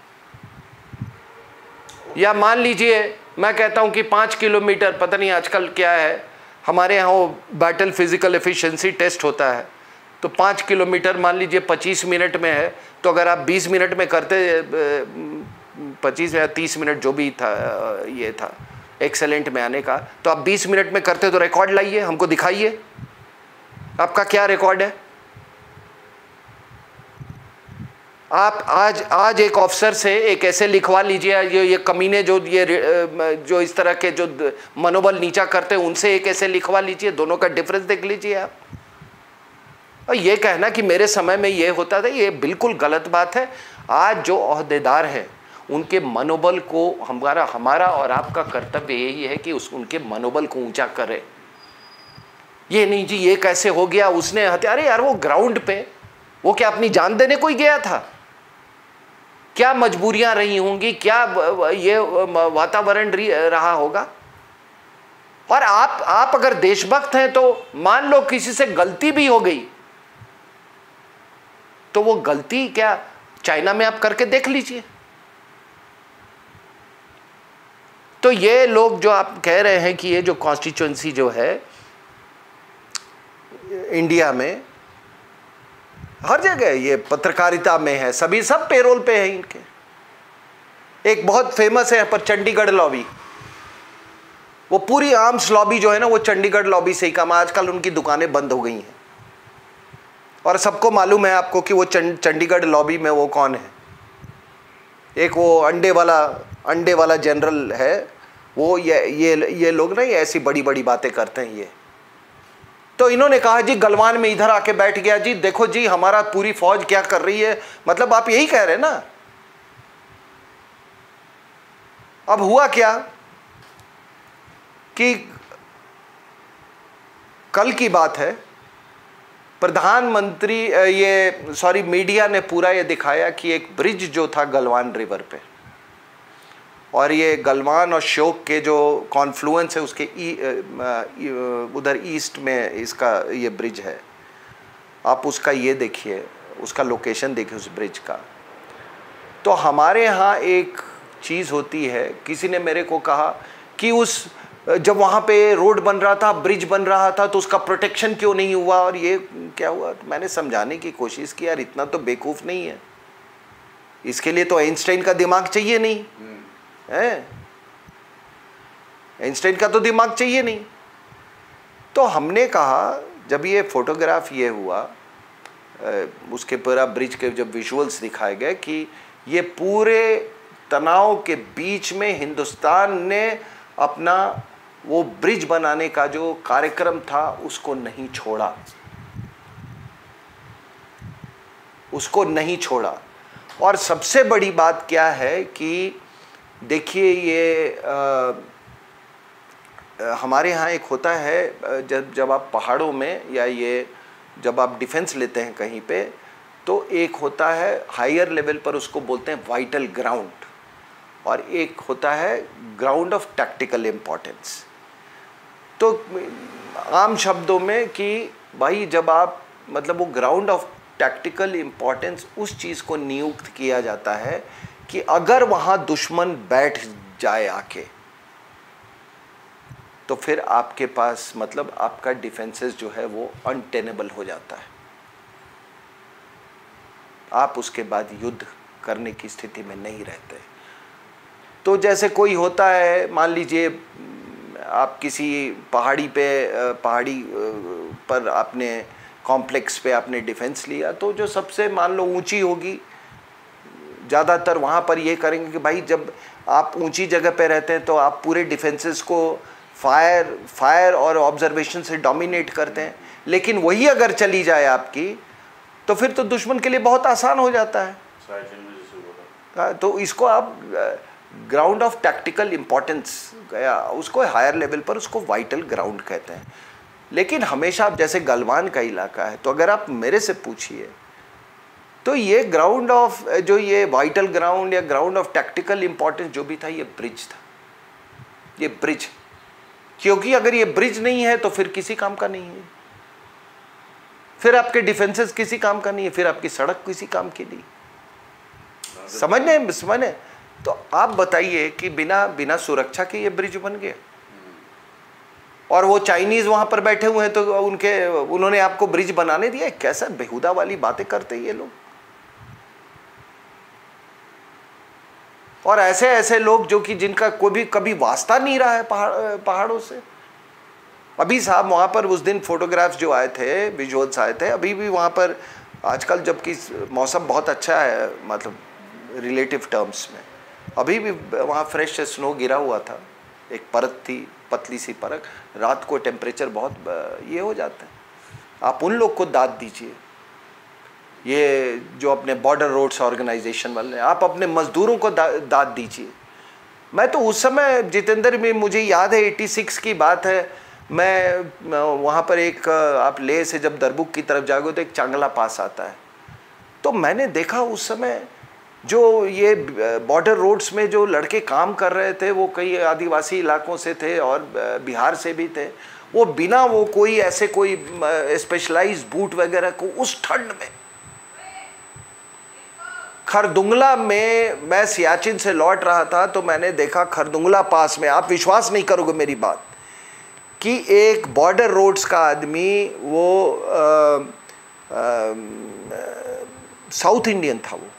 या मान लीजिए मैं कहता हूँ कि पाँच किलोमीटर, पता नहीं आजकल क्या है, हमारे यहाँ वो बैटल फिजिकल एफिशिएंसी टेस्ट होता है, तो पाँच किलोमीटर मान लीजिए पच्चीस मिनट में है, तो अगर आप बीस मिनट में करते, पच्चीस या तीस मिनट जो भी था ये था एक्सेलेंट में आने का, तो आप बीस मिनट में करते तो रिकॉर्ड लाइए, हमको दिखाइए आपका क्या रिकॉर्ड है। आप आज आज एक ऑफिसर से एक ऐसे लिखवा लीजिए, ये ये कमीने जो ये जो इस तरह के जो मनोबल नीचा करते हैं उनसे एक ऐसे लिखवा लीजिए, दोनों का डिफरेंस देख लीजिए आप। और ये कहना कि मेरे समय में ये होता था, ये बिल्कुल गलत बात है। आज जो ओहदेदार है उनके मनोबल को हमारा हमारा और आपका कर्तव्य यही है कि उस उनके मनोबल को ऊंचा करें। ये नहीं जी ये कैसे हो गया, उसने हथियार, यार वो ग्राउंड पे वो क्या अपनी जान देने को ही गया था? क्या मजबूरियां रही होंगी, क्या ये वातावरण रहा होगा? और आप आप अगर देशभक्त हैं तो मान लो किसी से गलती भी हो गई तो वो गलती क्या चाइना में आप करके देख लीजिए। तो ये लोग जो आप कह रहे हैं कि ये जो कॉन्स्टिट्यूएंसी जो है इंडिया में हर जगह, ये पत्रकारिता में है, सभी सब पेरोल पे है इनके। एक बहुत फेमस है यहाँ पर चंडीगढ़ लॉबी, वो पूरी आर्म्स लॉबी जो है ना वो चंडीगढ़ लॉबी से ही काम। आजकल उनकी दुकानें बंद हो गई हैं और सबको मालूम है आपको कि वो चंडीगढ़ लॉबी में वो कौन है। एक वो अंडे वाला अंडे वाला जनरल है, वो ये ये ये लोग ना ये ऐसी बड़ी बड़ी बातें करते हैं ये। तो इन्होंने कहा जी गलवान में इधर आके बैठ गया जी, देखो जी हमारा पूरी फौज क्या कर रही है। मतलब आप यही कह रहे हैं ना। अब हुआ क्या कि कल की बात है, प्रधानमंत्री ये सॉरी मीडिया ने पूरा ये दिखाया कि एक ब्रिज जो था गलवान रिवर पे, और ये गलवान और श्योक के जो कॉन्फ्लुएंस है उसके ई, उधर ईस्ट में इसका ये ब्रिज है। आप उसका ये देखिए, उसका लोकेशन देखिए उस ब्रिज का। तो हमारे यहाँ एक चीज़ होती है, किसी ने मेरे को कहा कि उस जब वहाँ पे रोड बन रहा था, ब्रिज बन रहा था, तो उसका प्रोटेक्शन क्यों नहीं हुआ और ये क्या हुआ। तो मैंने समझाने की कोशिश की, यार इतना तो बेवकूफ़ नहीं है, इसके लिए तो आइंस्टाइन का दिमाग चाहिए नहीं है, आइंस्टाइन का तो दिमाग चाहिए नहीं। तो हमने कहा जब ये फोटोग्राफ ये हुआ, उसके पूरा ब्रिज के जब विजुअल्स दिखाए गए कि ये पूरे तनाव के बीच में हिंदुस्तान ने अपना वो ब्रिज बनाने का जो कार्यक्रम था उसको नहीं छोड़ा, उसको नहीं छोड़ा। और सबसे बड़ी बात क्या है कि देखिए ये आ, हमारे यहाँ एक होता है, जब जब आप पहाड़ों में या ये जब आप डिफेंस लेते हैं कहीं पे, तो एक होता है हायर लेवल पर उसको बोलते हैं वाइटल ग्राउंड, और एक होता है ग्राउंड ऑफ टैक्टिकल इम्पोर्टेंस। तो आम शब्दों में कि भाई जब आप मतलब वो ग्राउंड ऑफ टैक्टिकल इम्पोर्टेंस उस चीज़ को नियुक्त किया जाता है कि अगर वहाँ दुश्मन बैठ जाए आके, तो फिर आपके पास मतलब आपका डिफेंसेस जो है वो अनटेनेबल हो जाता है, आप उसके बाद युद्ध करने की स्थिति में नहीं रहते। तो जैसे कोई होता है, मान लीजिए आप किसी पहाड़ी पे पहाड़ी पर आपने कॉम्प्लेक्स पे आपने डिफेंस लिया, तो जो सबसे मान लो ऊंची होगी, ज़्यादातर वहाँ पर ये करेंगे कि भाई जब आप ऊंची जगह पे रहते हैं तो आप पूरे डिफेंसेस को फायर फायर और ऑब्जर्वेशन से डोमिनेट करते हैं। लेकिन वही अगर चली जाए आपकी, तो फिर तो दुश्मन के लिए बहुत आसान हो जाता है। हाँ, तो इसको आप ग्राउंड ऑफ टैक्टिकल इम्पोर्टेंस, उसको हायर लेवल पर उसको वाइटल ग्राउंड कहते हैं। लेकिन हमेशा आप जैसे गलवान का इलाका है, तो अगर आप मेरे से पूछिए तो ये ग्राउंड ऑफ जो ये वाइटल ग्राउंड या ग्राउंड ऑफ टैक्टिकल इम्पोर्टेंस जो भी था, ये ब्रिज था, ये ब्रिज। क्योंकि अगर ये ब्रिज नहीं है तो फिर किसी काम का नहीं है, फिर आपके डिफेंसेस किसी काम का नहीं है, फिर आपकी सड़क किसी काम की नहीं। समझने समझने तो आप बताइए कि बिना बिना सुरक्षा के ये ब्रिज बन गया, और वो चाइनीज वहां पर बैठे हुए हैं तो उनके उन्होंने आपको ब्रिज बनाने दिया। कैसा बेहुदा वाली बातें करते हैं ये लोग। और ऐसे ऐसे लोग जो कि जिनका कोई भी कभी वास्ता नहीं रहा है पहाड़ पहाड़ों से। अभी साहब वहाँ पर उस दिन फोटोग्राफ्स जो आए थे, विजुअल्स आए थे, अभी भी वहाँ पर आजकल जबकि मौसम बहुत अच्छा है, मतलब रिलेटिव टर्म्स में, अभी भी वहाँ फ्रेश स्नो गिरा हुआ था, एक परत थी, पतली सी परत। रात को टेम्परेचर बहुत ये हो जाता है। आप उन लोग को दाद दीजिए, ये जो अपने बॉर्डर रोड्स ऑर्गेनाइजेशन वाले, आप अपने मजदूरों को दा, दाद दीजिए। मैं तो उस समय जितेंद्र में, मुझे याद है छियासी की बात है, मैं वहाँ पर एक, आप ले से जब दरबुक की तरफ जाओगे तो एक चांगला पास आता है, तो मैंने देखा उस समय जो ये बॉर्डर रोड्स में जो लड़के काम कर रहे थे वो कई आदिवासी इलाकों से थे और बिहार से भी थे। वो बिना वो कोई ऐसे कोई स्पेशलाइज्ड बूट वगैरह को उस ठंड में, खरदुंगला में, मैं सियाचिन से लौट रहा था तो मैंने देखा खरदुंगला पास में, आप विश्वास नहीं करोगे मेरी बात, कि एक बॉर्डर रोड्स का आदमी, वो आ, आ, साउथ इंडियन था वो,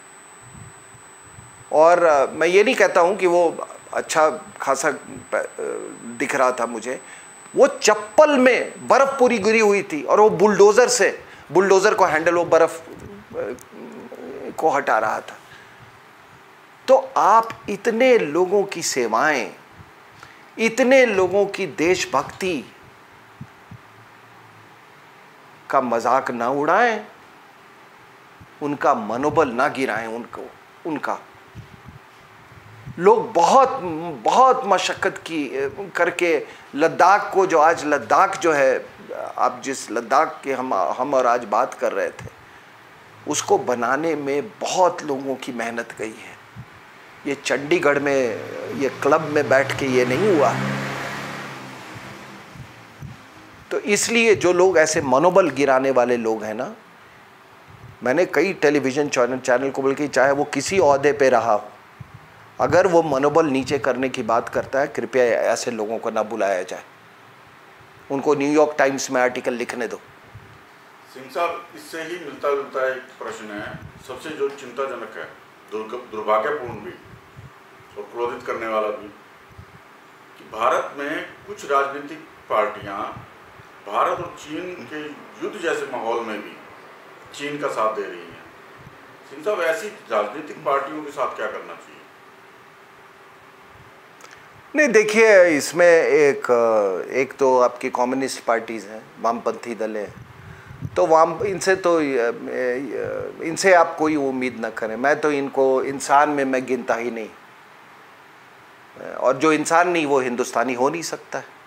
और आ, मैं ये नहीं कहता हूँ कि वो अच्छा खासा दिख रहा था मुझे, वो चप्पल में बर्फ पूरी गिरी हुई थी और वो बुलडोज़र से, बुलडोज़र को हैंडल, वो बर्फ को हटा रहा था। तो आप इतने लोगों की सेवाएं, इतने लोगों की देशभक्ति का मजाक ना उड़ाएं, उनका मनोबल ना गिराएं उनको उनका लोग बहुत बहुत मशक्क़त की करके लद्दाख को, जो आज लद्दाख जो है, आप जिस लद्दाख के हम हम और आज बात कर रहे थे, उसको बनाने में बहुत लोगों की मेहनत गई है। ये चंडीगढ़ में, ये क्लब में बैठ के ये नहीं हुआ। तो इसलिए जो लोग ऐसे मनोबल गिराने वाले लोग हैं ना, मैंने कई टेलीविज़न चैनल चैनल को बोल के, चाहे वो किसी ओहदे पे रहा हो, अगर वो मनोबल नीचे करने की बात करता है, कृपया ऐसे लोगों को ना बुलाया जाए, उनको न्यूयॉर्क टाइम्स में आर्टिकल लिखने दो। सिंह साहब, इससे ही मिलता जुलता एक प्रश्न है, सबसे जो चिंताजनक है, दुर्भाग्यपूर्ण भी और क्रोधित करने वाला भी, कि भारत में कुछ राजनीतिक पार्टियां भारत और चीन के युद्ध जैसे माहौल में भी चीन का साथ दे रही हैं। सिंह साहब, ऐसी राजनीतिक पार्टियों के साथ क्या करना चाहिए? नहीं, देखिए, इसमें एक एक तो आपकी कम्युनिस्ट पार्टीज़ हैं, वामपंथी दल हैं, तो वाम इनसे तो इनसे आप कोई उम्मीद ना करें। मैं तो इनको इंसान में मैं गिनता ही नहीं, और जो इंसान नहीं वो हिंदुस्तानी हो नहीं सकता है।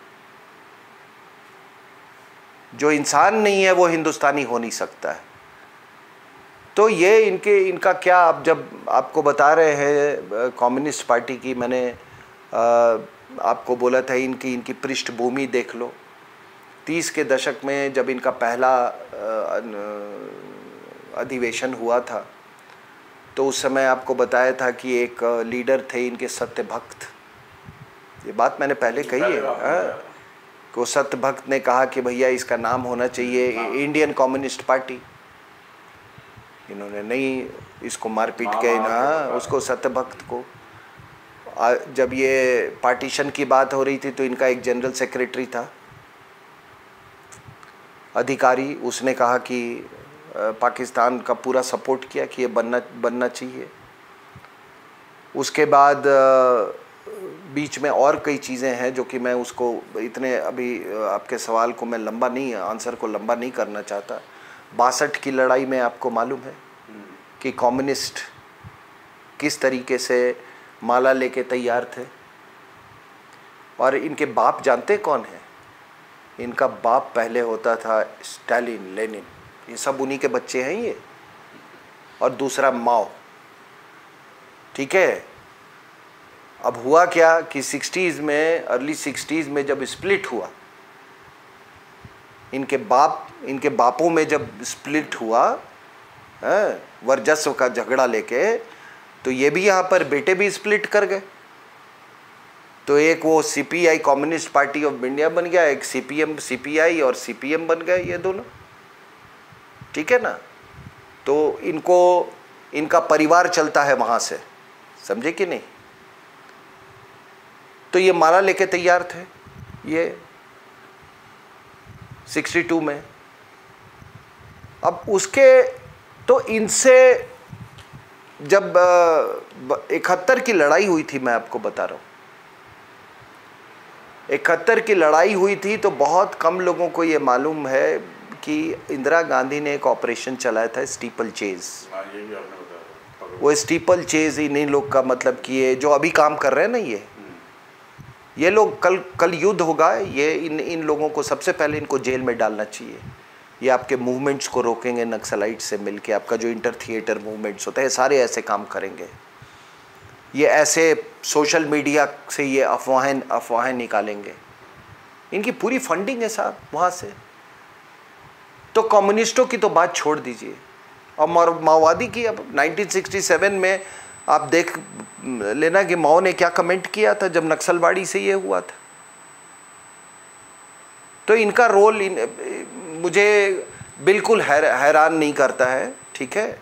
जो इंसान नहीं है वो हिंदुस्तानी हो नहीं सकता है। तो ये इनके इनका क्या, आप जब आपको बता रहे हैं कम्युनिस्ट पार्टी की, मैंने आ, आपको बोला था इनकी इनकी पृष्ठभूमि देख लो। तीस के दशक में जब इनका पहला अधिवेशन हुआ था, तो उस समय आपको बताया था कि एक लीडर थे इनके सत्यभक्त, ये बात मैंने पहले कही है, कि वो सत्यभक्त ने कहा कि भैया इसका नाम होना चाहिए इंडियन कम्युनिस्ट पार्टी। इन्होंने नहीं इसको मारपीट के ना, उसको सत्यभक्त को, जब ये पार्टीशन की बात हो रही थी तो इनका एक जनरल सेक्रेटरी था अधिकारी, उसने कहा कि पाकिस्तान का पूरा सपोर्ट किया कि ये बनना बनना चाहिए। उसके बाद बीच में और कई चीज़ें हैं जो कि मैं उसको इतने, अभी आपके सवाल को मैं लंबा नहीं, आंसर को लंबा नहीं करना चाहता। बासठ की लड़ाई में आपको मालूम है कि कम्युनिस्ट किस तरीके से माला लेके तैयार थे, और इनके बाप जानते कौन है? इनका बाप पहले होता था स्टालिन, लेनिन, ये सब उन्हीं के बच्चे हैं ये, और दूसरा माओ। ठीक है, अब हुआ क्या कि सिक्सटीज़ में, अर्ली सिक्सटीज़ में जब स्प्लिट हुआ, इनके बाप इनके बापों में जब स्प्लिट हुआ है, वर्चस्व का झगड़ा लेके, तो ये भी यहाँ पर बेटे भी स्प्लिट कर गए। तो एक वो CPI, communist party of India बन गया, एक सीपीएम, सीपीआई और सीपीएम बन गए ये दोनों। ठीक है ना? तो इनको, इनका परिवार चलता है वहाँ से, समझे कि नहीं? तो ये माला लेके तैयार थे ये बासठ में। अब उसके तो इनसे जब इकहत्तर की लड़ाई हुई थी, मैं आपको बता रहा हूँ, इकहत्तर की लड़ाई हुई थी तो बहुत कम लोगों को ये मालूम है कि इंदिरा गांधी ने एक ऑपरेशन चलाया था स्टीपल चेज। वो स्टीपल चेज इन्हीं लोग का, मतलब कि ये जो अभी काम कर रहे हैं ना, ये ये लोग कल कल युद्ध होगा, ये इन इन लोगों को सबसे पहले इनको जेल में डालना चाहिए। ये आपके मूवमेंट्स को रोकेंगे, नक्सलाइट से मिलके आपका जो इंटर थिएटर मूवमेंट्स होता है, सारे ऐसे काम करेंगे। ये ऐसे सोशल मीडिया से ये अफवाहें अफवाहें निकालेंगे। इनकी पूरी फंडिंग है साहब वहाँ से। तो कम्युनिस्टों की तो बात छोड़ दीजिए, और माओवादी की। अब नाइनटीन सिक्सटी सेवन में आप देख लेना कि माओ ने क्या कमेंट किया था जब नक्सलवाड़ी से ये हुआ था। तो इनका रोल इन, मुझे बिल्कुल हैर, हैरान नहीं करता है, ठीक है।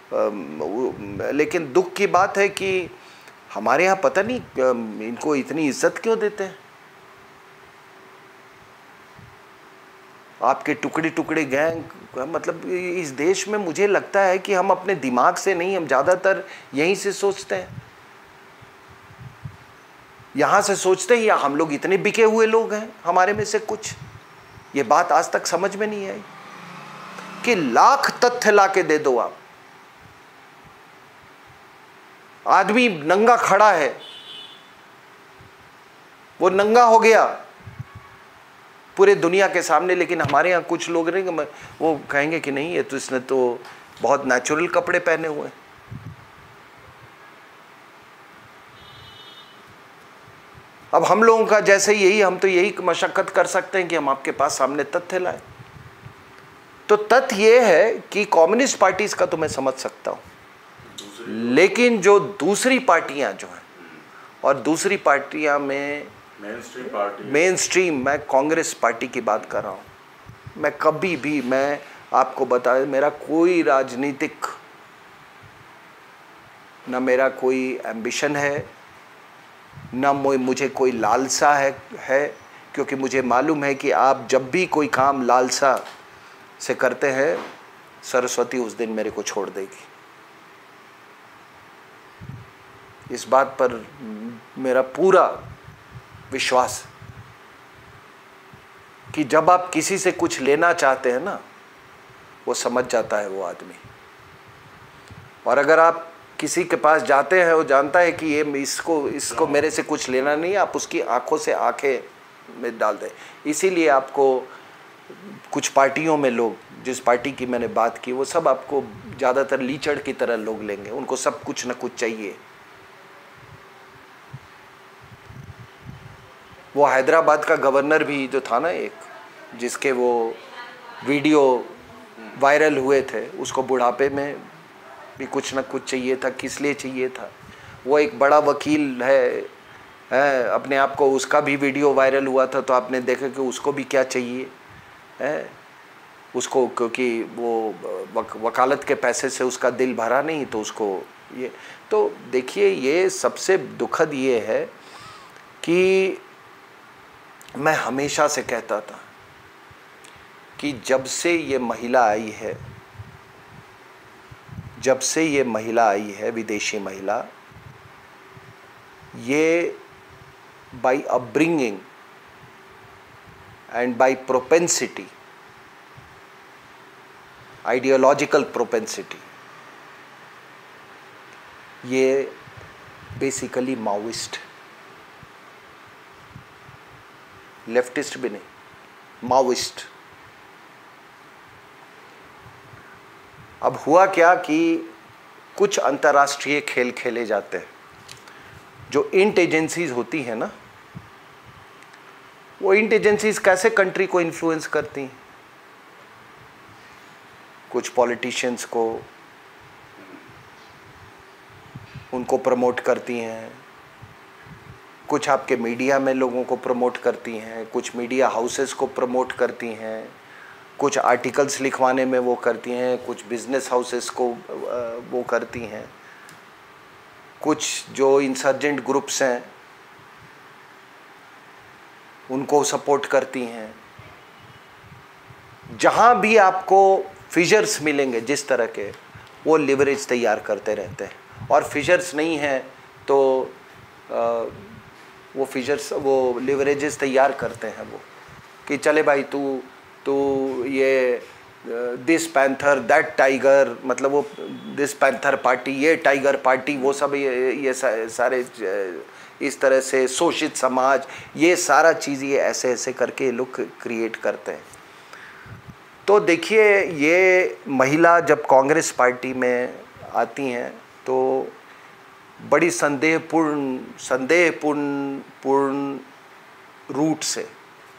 लेकिन दुख की बात है कि हमारे यहाँ पता नहीं इनको इतनी इज्जत क्यों देते हैं। आपके टुकड़े टुकड़े गैंग, मतलब इस देश में मुझे लगता है कि हम अपने दिमाग से नहीं, हम ज़्यादातर यहीं से सोचते हैं, यहाँ से सोचते हैं, या हम लोग इतने बिके हुए लोग हैं हमारे में से कुछ। ये बात आज तक समझ में नहीं आई कि लाख तथ्य ला के दे दो आप, आदमी नंगा खड़ा है, वो नंगा हो गया पूरे दुनिया के सामने, लेकिन हमारे यहाँ कुछ लोग रहेंगे, वो कहेंगे कि नहीं, ये तो इसने तो बहुत नेचुरल कपड़े पहने हुए हैं। अब हम लोगों का जैसे यही, हम तो यही मशक्कत कर सकते हैं कि हम आपके पास सामने तथ्य लाए। तो तथ्य ये है कि कम्युनिस्ट पार्टीज का तो मैं समझ सकता हूँ, लेकिन जो दूसरी पार्टियां जो हैं, और दूसरी पार्टियां में main stream party, main stream, मैं कांग्रेस पार्टी की बात कर रहा हूँ। मैं कभी भी, मैं आपको बता, मेरा कोई राजनीतिक, ना मेरा कोई एम्बिशन है, ना मुझे कोई लालसा है है क्योंकि मुझे मालूम है कि आप जब भी कोई काम लालसा से करते हैं, सरस्वती उस दिन मेरे को छोड़ देगी। इस बात पर मेरा पूरा विश्वास कि जब आप किसी से कुछ लेना चाहते हैं ना, वो समझ जाता है वो आदमी। और अगर आप किसी के पास जाते हैं, वो जानता है कि ये इसको इसको मेरे से कुछ लेना नहीं है, आप उसकी आंखों से आंखें में डाल दें। इसीलिए आपको कुछ पार्टियों में लोग, जिस पार्टी की मैंने बात की, वो सब आपको ज़्यादातर लीचड़ की तरह लोग लेंगे, उनको सब कुछ ना कुछ चाहिए। वो हैदराबाद का गवर्नर भी जो था ना एक, जिसके वो वीडियो वायरल हुए थे, उसको बुढ़ापे में भी कुछ ना कुछ चाहिए था। किस लिए चाहिए था? वो एक बड़ा वकील है, है अपने आप को, उसका भी वीडियो वायरल हुआ था, तो आपने देखा कि उसको भी क्या चाहिए है उसको, क्योंकि वो वक, वकालत के पैसे से उसका दिल भरा नहीं, तो उसको ये। तो देखिए, ये सबसे दुखद ये है कि मैं हमेशा से कहता था कि जब से ये महिला आई है, जब से ये महिला आई है, विदेशी महिला, ये by upbringing and by propensity, ideological propensity, ये बेसिकली माओइस्ट, लेफ्टिस्ट भी नहीं, माओइस्ट। अब हुआ क्या कि कुछ अंतर्राष्ट्रीय खेल खेले जाते हैं। जो इंट एजेंसीज होती हैं ना, वो इंट एजेंसीज कैसे कंट्री को इन्फ्लुएंस करती हैं? कुछ पॉलिटिशियंस को, उनको प्रमोट करती हैं, कुछ आपके मीडिया में लोगों को प्रमोट करती हैं, कुछ मीडिया हाउसेस को प्रमोट करती हैं, कुछ आर्टिकल्स लिखवाने में वो करती हैं, कुछ बिजनेस हाउसेस को वो करती हैं, कुछ जो इंसर्जेंट ग्रुप्स हैं उनको सपोर्ट करती हैं। जहाँ भी आपको फिशर्स मिलेंगे जिस तरह के, वो लिवरेज तैयार करते रहते हैं। और फिशर्स नहीं हैं तो आ, वो फिशर्स वो लिवरेजेस तैयार करते हैं वो कि चले भाई तू तू ये दिस पैंथर दैट टाइगर, मतलब वो दिस पैंथर पार्टी, ये टाइगर पार्टी, वो सब ये ये सारे इस तरह से शोषित समाज, ये सारा चीज़ ये ऐसे ऐसे करके ये लोग क्रिएट करते हैं। तो देखिए ये महिला जब कांग्रेस पार्टी में आती हैं तो बड़ी संदेहपूर्ण संदेहपूर्ण पूर्ण रूट से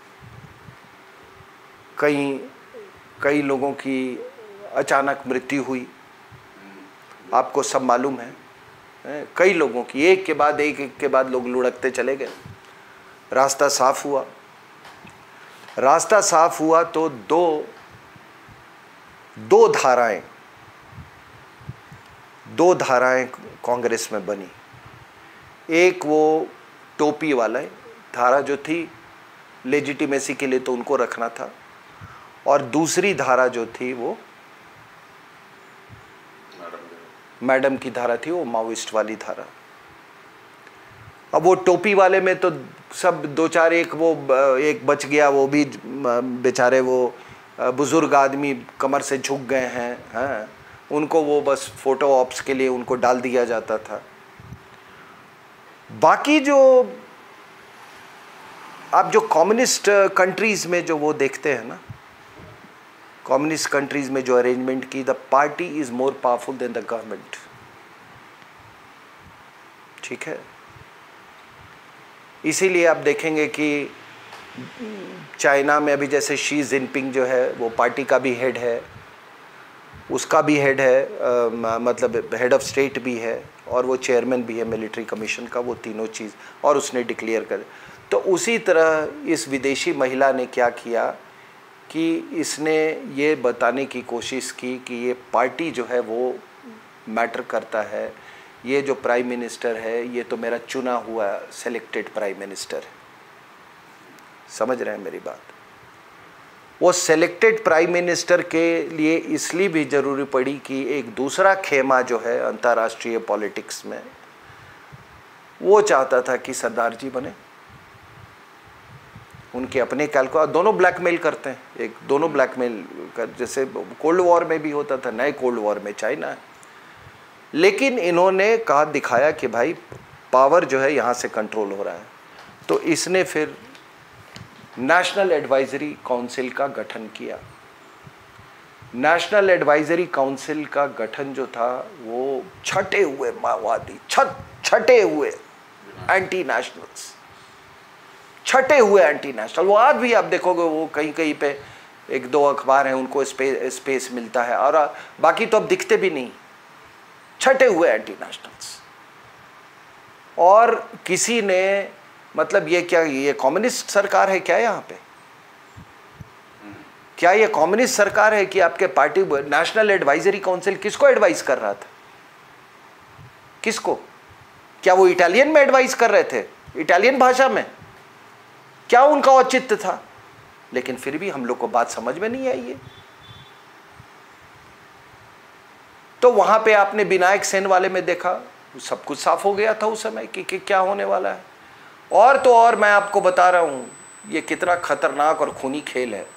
कई कई लोगों की अचानक मृत्यु हुई, आपको सब मालूम है, कई लोगों की, एक के बाद एक एक के बाद लोग लुढ़कते चले गए। रास्ता साफ हुआ, रास्ता साफ हुआ तो दो दो धाराएं दो धाराएं कांग्रेस में बनी। एक वो टोपी वाला धारा जो थी, लेजिटिमेसी के लिए तो उनको रखना था, और दूसरी धारा जो थी वो मैडम की धारा थी, वो माओइस्ट वाली धारा। अब वो टोपी वाले में तो सब दो चार, एक वो एक बच गया, वो भी बेचारे वो बुजुर्ग आदमी कमर से झुक गए हैं, हैं उनको वो बस फोटो ऑप्स के लिए उनको डाल दिया जाता था। बाकी जो आप जो कम्युनिस्ट कंट्रीज में जो वो देखते हैं ना, कम्युनिस्ट कंट्रीज में जो अरेंजमेंट की, the party is more powerful than the government. ठीक है, इसीलिए आप देखेंगे कि चाइना में अभी जैसे शी जिनपिंग जो है वो पार्टी का भी हेड है, उसका भी हेड है, आ, मतलब हेड ऑफ स्टेट भी है, और वो चेयरमैन भी है मिलिट्री कमीशन का, वो तीनों चीज़, और उसने डिक्लेयर कर। तो उसी तरह इस विदेशी महिला ने क्या किया कि इसने ये बताने की कोशिश की कि ये पार्टी जो है वो मैटर करता है, ये जो प्राइम मिनिस्टर है ये तो मेरा चुना हुआ सेलेक्टेड प्राइम मिनिस्टर है। समझ रहे हैं मेरी बात? वो सेलेक्टेड प्राइम मिनिस्टर के लिए इसलिए भी ज़रूरी पड़ी कि एक दूसरा खेमा जो है अंतर्राष्ट्रीय पॉलिटिक्स में, वो चाहता था कि सरदार जी बने। उनके अपने कैलकुल, दोनों ब्लैकमेल करते हैं, एक दोनों ब्लैकमेल कर, जैसे कोल्ड वॉर में भी होता था, नए कोल्ड वॉर में चाइना है। लेकिन इन्होंने कहा, दिखाया कि भाई पावर जो है यहाँ से कंट्रोल हो रहा है। तो इसने फिर नेशनल एडवाइजरी काउंसिल का गठन किया। नेशनल एडवाइजरी काउंसिल का गठन जो था वो छटे हुए माओवादी, छट छटे हुए एंटी नेशनल्स, छटे हुए एंटी नेशनल, वो आज भी आप देखोगे वो कहीं कहीं पे एक दो अखबार हैं उनको स्पेस स्पेस मिलता है, और बाकी तो अब दिखते भी नहीं, छटे हुए एंटी नेशनल्स। और किसी ने, मतलब ये क्या, ये कम्युनिस्ट सरकार है क्या यहाँ पे? क्या ये कम्युनिस्ट सरकार है कि आपके पार्टी नेशनल एडवाइजरी काउंसिल किसको एडवाइस कर रहा था? किसको? क्या वो इटालियन में एडवाइस कर रहे थे, इटालियन भाषा में? क्या उनका औचित्य था? लेकिन फिर भी हम लोग को बात समझ में नहीं आई है। तो वहां पे आपने विनायक सेन वाले में देखा, सब कुछ साफ हो गया था उस समय कि, कि क्या होने वाला है। और तो और मैं आपको बता रहा हूं ये कितना खतरनाक और खूनी खेल है।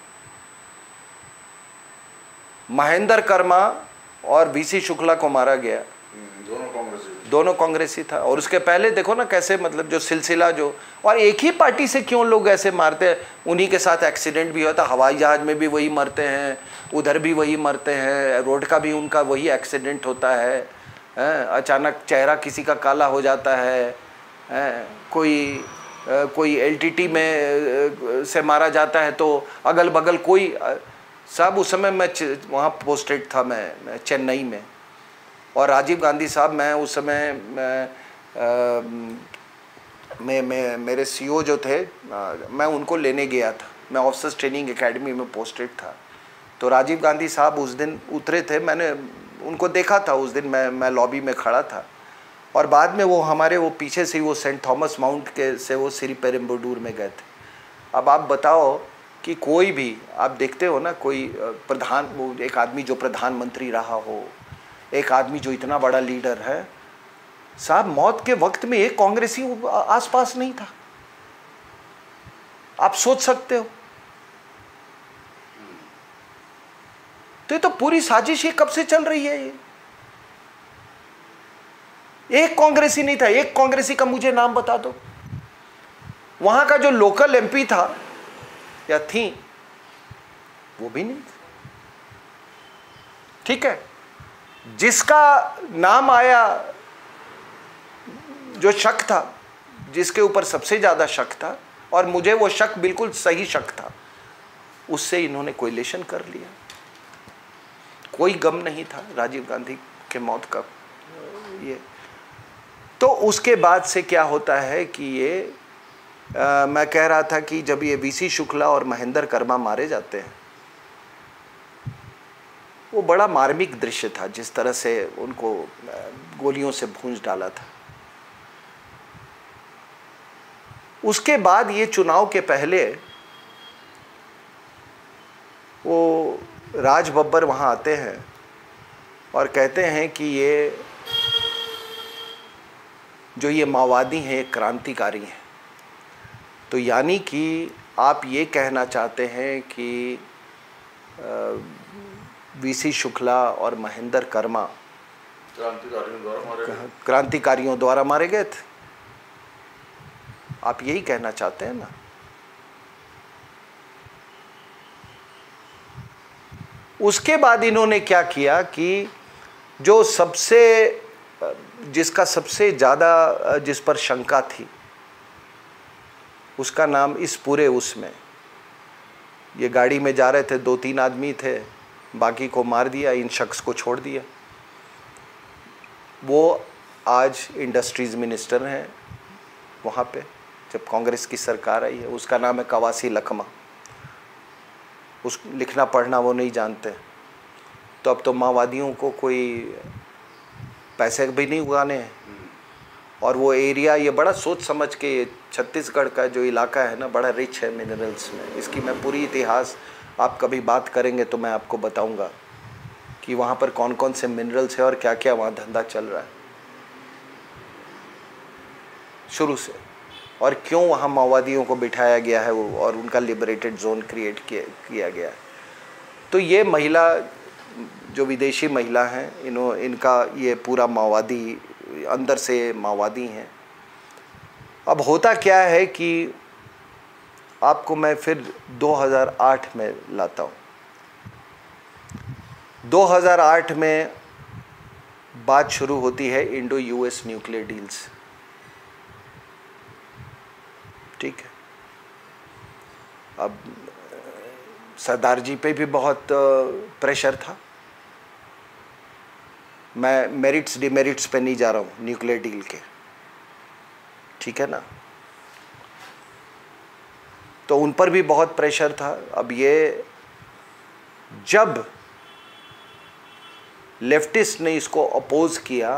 महेंद्र कर्मा और वीसी शुक्ला को मारा गया, दोनों कांग्रेसी दोनों कांग्रेसी था। और उसके पहले देखो ना कैसे, मतलब जो सिलसिला जो, और एक ही पार्टी से क्यों लोग ऐसे मारते हैं, उन्हीं के साथ एक्सीडेंट भी होता, हवाई जहाज में भी वही मरते हैं, उधर भी वही मरते हैं, रोड का भी उनका वही एक्सीडेंट होता है, है? अचानक चेहरा किसी का काला हो जाता है, है? कोई आ, कोई एलटीटी में आ, से मारा जाता है तो अगल बगल कोई, साहब उस समय मैं वहाँ पोस्टेड था, मैं, मैं चेन्नई में, और राजीव गांधी साहब, मैं उस समय मैं, आ, मैं, मैं मेरे सीईओ जो थे आ, मैं उनको लेने गया था, मैं ऑफिसर्स ट्रेनिंग एकेडमी में पोस्टेड था। तो राजीव गांधी साहब उस दिन उतरे थे, मैंने उनको देखा था उस दिन, मैं मैं लॉबी में खड़ा था, और बाद में वो हमारे वो पीछे से वो सेंट थॉमस माउंट के से वो श्री पेरुम्बदूर में गए थे। अब आप बताओ कि कोई भी आप देखते हो ना, कोई प्रधान, वो एक आदमी जो प्रधानमंत्री रहा हो, एक आदमी जो इतना बड़ा लीडर है, साहब मौत के वक्त में एक कांग्रेसी आसपास नहीं था। आप सोच सकते हो? तो ये तो पूरी साजिश ये कब से चल रही है? ये एक कांग्रेसी नहीं था। एक कांग्रेसी का मुझे नाम बता दो। वहां का जो लोकल एमपी था या थी, वो भी नहीं था। ठीक है, जिसका नाम आया, जो शक था, जिसके ऊपर सबसे ज्यादा शक था, और मुझे वो शक बिल्कुल सही शक था, उससे इन्होंने कोरिलेशन कर लिया। कोई गम नहीं था राजीव गांधी के मौत का। ये तो उसके बाद से क्या होता है कि ये आ, मैं कह रहा था कि जब ये वीसी शुक्ला और महेंद्र कर्मा मारे जाते हैं, वो बड़ा मार्मिक दृश्य था, जिस तरह से उनको गोलियों से भूंज डाला था। उसके बाद ये चुनाव के पहले वो राज बब्बर वहाँ आते हैं और कहते हैं कि ये जो ये माओवादी हैं क्रांतिकारी हैं। तो यानी कि आप ये कहना चाहते हैं कि वीसी शुक्ला और महेंद्र कर्मा क्रांतिकारियों द्वारा मारे गए क्रांतिकारियों द्वारा मारे गए थे। आप यही कहना चाहते हैं ना? उसके बाद इन्होंने क्या किया कि जो सबसे जिसका सबसे ज़्यादा जिस पर शंका थी, उसका नाम इस पूरे उसमें, ये गाड़ी में जा रहे थे, दो तीन आदमी थे, बाकी को मार दिया, इन शख्स को छोड़ दिया। वो आज इंडस्ट्रीज़ मिनिस्टर हैं वहाँ पे, जब कांग्रेस की सरकार आई है। उसका नाम है कवासी लखमा। उस लिखना पढ़ना वो नहीं जानते। तो अब तो माओवादियों को कोई पैसे भी नहीं उगाने हैं। और वो एरिया ये बड़ा सोच समझ के, छत्तीसगढ़ का जो इलाका है ना, बड़ा रिच है मिनरल्स में। इसकी मैं पूरी इतिहास, आप कभी बात करेंगे तो मैं आपको बताऊंगा कि वहाँ पर कौन कौन से मिनरल्स है और क्या क्या वहाँ धंधा चल रहा है शुरू से, और क्यों वहाँ माओवादियों को बिठाया गया है वो, और उनका लिबरेटेड जोन क्रिएट किया किया गया है। तो ये महिला, जो विदेशी महिला हैं, इन्हों इनका ये पूरा माओवादी, अंदर से माओवादी हैं। अब होता क्या है कि आपको मैं फिर दो हज़ार आठ में लाता हूँ। दो हज़ार आठ में बात शुरू होती है इंडो यूएस न्यूक्लियर डील्स। ठीक है, अब सरदार जी पे भी बहुत प्रेशर था। मैं मेरिट्स डिमेरिट्स पे नहीं जा रहा हूँ न्यूक्लियर डील के, ठीक है ना। तो उन पर भी बहुत प्रेशर था। अब ये जब लेफ्टिस्ट ने इसको अपोज किया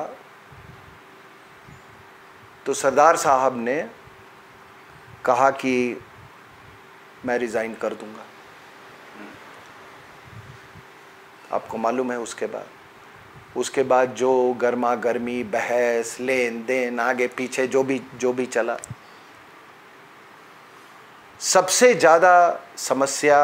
तो सरदार साहब ने कहा कि मैं रिज़ाइन कर दूंगा। आपको मालूम है उसके बाद उसके बाद जो गर्मा गर्मी, बहस, लेन देन, आगे पीछे जो भी जो भी चला, सबसे ज़्यादा समस्या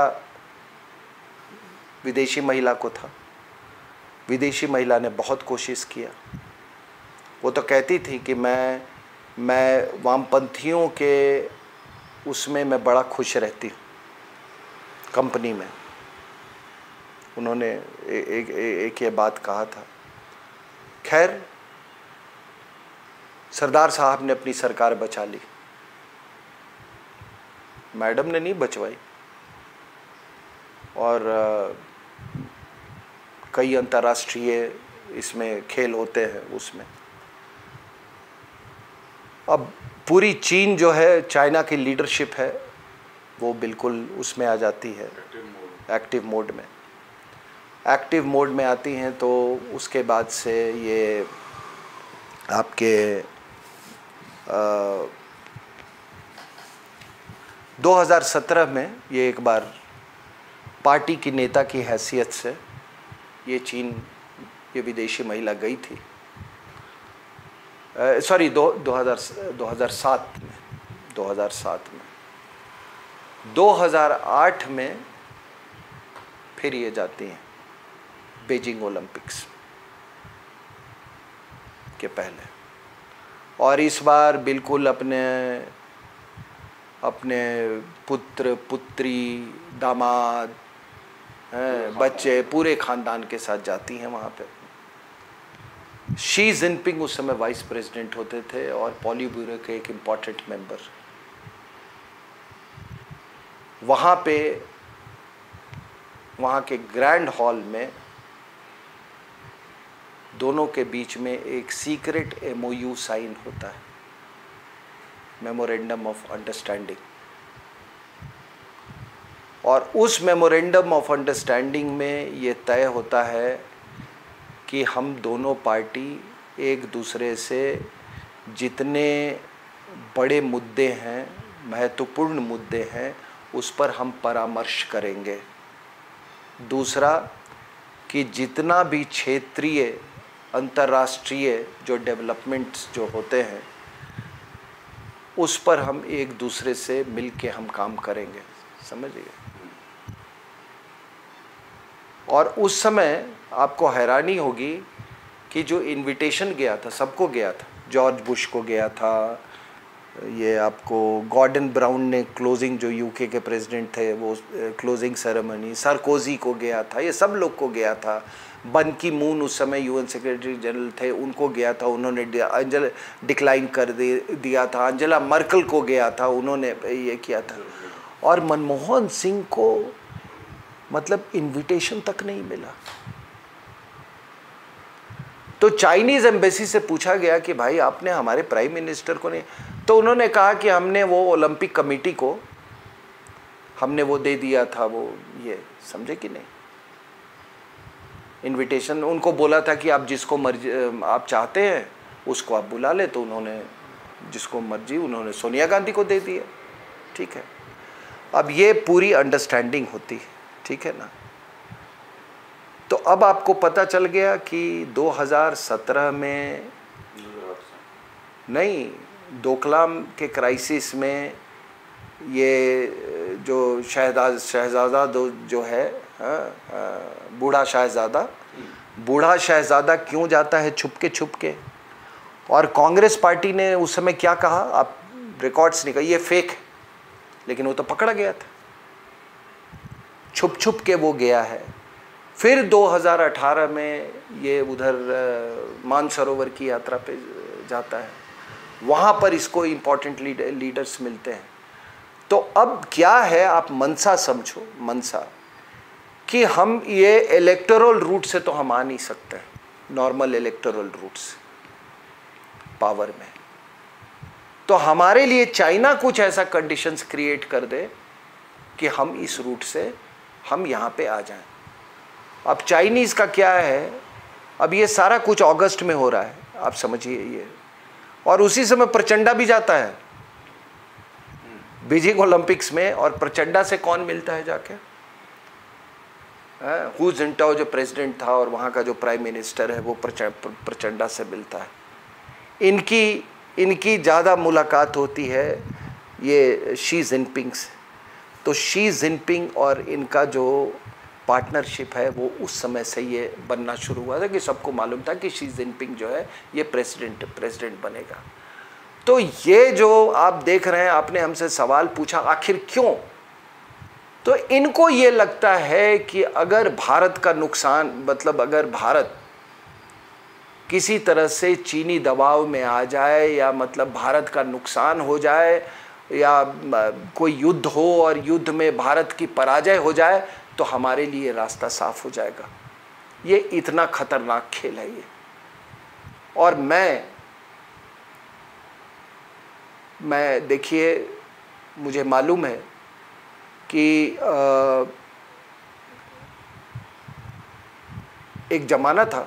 विदेशी महिला को था। विदेशी महिला ने बहुत कोशिश किया। वो तो कहती थी कि मैं मैं वामपंथियों के उसमें मैं बड़ा खुश रहती हूँ, कंपनी में। उन्होंने ए, एक एक ये बात कहा था। खैर, सरदार साहब ने अपनी सरकार बचा ली, मैडम ने नहीं बचवाई। और आ, कई अंतर्राष्ट्रीय इसमें खेल होते हैं उसमें। अब पूरी चीन जो है, चाइना की लीडरशिप है, वो बिल्कुल उसमें आ जाती है, एक्टिव मोड में एक्टिव मोड में आती हैं। तो उसके बाद से ये आपके आ, दो हज़ार सत्रह में ये एक बार पार्टी की नेता की हैसियत से ये चीन, ये विदेशी महिला गई थी, सॉरी दो दो हज़ार दो हज़ार सात में दो हज़ार सात में दो हज़ार आठ में फिर ये जाती हैं बीजिंग ओलंपिक्स के पहले, और इस बार बिल्कुल अपने अपने पुत्र पुत्री दामाद हैं, बच्चे पूरे खानदान के साथ जाती हैं वहाँ पे। शी जिनपिंग उस समय वाइस प्रेसिडेंट होते थे और पॉली ब्यूरो के एक इम्पॉर्टेंट मेंबर। वहाँ पे वहाँ के ग्रैंड हॉल में दोनों के बीच में एक सीक्रेट एमओयू साइन होता है, मेमोरेंडम ऑफ अंडरस्टैंडिंग, और उस मेमोरेंडम ऑफ अंडरस्टैंडिंग में ये तय होता है कि हम दोनों पार्टी एक दूसरे से जितने बड़े मुद्दे हैं, महत्वपूर्ण मुद्दे हैं, उस पर हम परामर्श करेंगे। दूसरा कि जितना भी क्षेत्रीय अंतर्राष्ट्रीय जो डेवलपमेंट्स जो होते हैं उस पर हम एक दूसरे से मिल के हम काम करेंगे, समझिए। और उस समय आपको हैरानी होगी कि जो इनविटेशन गया था, सबको गया था, जॉर्ज बुश को गया था, ये आपको गॉर्डन ब्राउन ने क्लोजिंग, जो यूके के प्रेसिडेंट थे, वो क्लोजिंग सेरेमनी, सार्कोजी को गया था, ये सब लोग को गया था। बन की मून उस समय यूएन सेक्रेटरी जनरल थे, उनको गया था, उन्होंने अंजल डिक्लाइन कर दे दिया था। अंजेला मर्कल को गया था, उन्होंने ये किया था। और मनमोहन सिंह को मतलब इनविटेशन तक नहीं मिला। तो चाइनीज़ एम्बेसी से पूछा गया कि भाई आपने हमारे प्राइम मिनिस्टर को नहीं, तो उन्होंने कहा कि हमने वो ओलंपिक कमेटी को हमने वो दे दिया था, वो ये समझे कि नहीं, इनविटेशन उनको बोला था कि आप जिसको मर्जी आप चाहते हैं उसको आप बुला ले, तो उन्होंने जिसको मर्जी उन्होंने सोनिया गांधी को दे दिया, ठीक है। अब ये पूरी अंडरस्टैंडिंग होती है, ठीक है ना। तो अब आपको पता चल गया कि दो हज़ार सत्रह में नहीं, डोकलाम के क्राइसिस में ये जो शहजादा शहजादा जो है, बूढ़ा शहजादा बूढ़ा शहजादा क्यों जाता है छुपके छुपके, और कांग्रेस पार्टी ने उस समय क्या कहा, आप रिकॉर्ड्स निकाल, ये फेक है, लेकिन वो तो पकड़ा गया था, छुप छुप के वो गया है। फिर दो हज़ार अठारह में ये उधर मानसरोवर की यात्रा पे जाता है, वहाँ पर इसको इम्पोर्टेंट लीडर्स मिलते हैं। तो अब क्या है, आप मनसा समझो, मनसा कि हम ये इलेक्टोरल रूट से तो हम आ नहीं सकते, नॉर्मल इलेक्टोरल रूट से पावर में, तो हमारे लिए चाइना कुछ ऐसा कंडीशंस क्रिएट कर दे कि हम इस रूट से हम यहाँ पे आ जाएं। अब चाइनीज़ का क्या है, अब ये सारा कुछ अगस्त में हो रहा है, आप समझिए ये, और उसी समय प्रचंडा भी जाता है बीजिंग ओलंपिक्स में, और प्रचंडा से कौन मिलता है जाके, हु जिनटाओ जो प्रेसिडेंट था और वहाँ का जो प्राइम मिनिस्टर है वो प्रचंडा से मिलता है। इनकी इनकी ज़्यादा मुलाकात होती है ये शी जिनपिंग से। तो शी जिनपिंग और इनका जो पार्टनरशिप है वो उस समय से ये बनना शुरू हुआ था कि सबको मालूम था कि शी जिनपिंग जो है ये प्रेसिडेंट प्रेसिडेंट बनेगा। तो ये जो आप देख रहे हैं, आपने हमसे सवाल पूछा आखिर क्यों, तो इनको ये लगता है कि अगर भारत का नुकसान, मतलब अगर भारत किसी तरह से चीनी दबाव में आ जाए, या मतलब भारत का नुकसान हो जाए, या कोई युद्ध हो और युद्ध में भारत की पराजय हो जाए, तो हमारे लिए रास्ता साफ हो जाएगा। ये इतना खतरनाक खेल है ये। और मैं मैं देखिए, मुझे मालूम है कि आ, एक ज़माना था,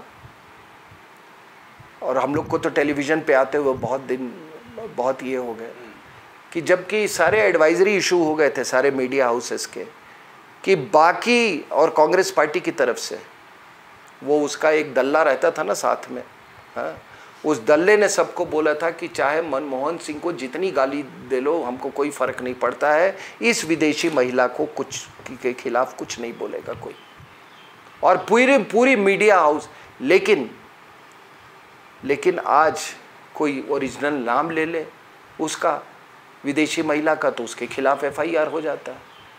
और हम लोग को तो टेलीविज़न पे आते हुए बहुत दिन, बहुत ये हो गए कि जबकि सारे एडवाइजरी इशू हो गए थे सारे मीडिया हाउसेस के, कि बाकी और कांग्रेस पार्टी की तरफ से वो उसका एक दल्ला रहता था ना साथ में, हाँ, उस दल्ले ने सबको बोला था कि चाहे मनमोहन सिंह को जितनी गाली दे लो हमको कोई फ़र्क नहीं पड़ता है, इस विदेशी महिला को कुछ के खिलाफ कुछ नहीं बोलेगा कोई। और पूरी पूरी मीडिया हाउस, लेकिन लेकिन आज कोई ओरिजिनल नाम ले ले उसका विदेशी महिला का तो उसके खिलाफ एफ आई आर हो जाता है।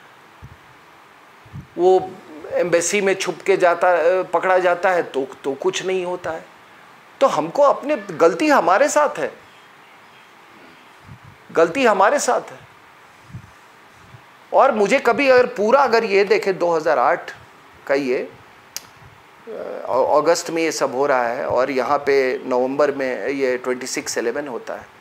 वो एम्बेसी में छुप के जाता पकड़ा जाता है तो तो कुछ नहीं होता है। तो हमको अपने गलती हमारे साथ है, गलती हमारे साथ है। और मुझे कभी अगर पूरा अगर ये देखे दो हज़ार आठ का, ये अगस्त में ये सब हो रहा है और यहाँ पे नवंबर में ये छब्बीस ग्यारह होता है,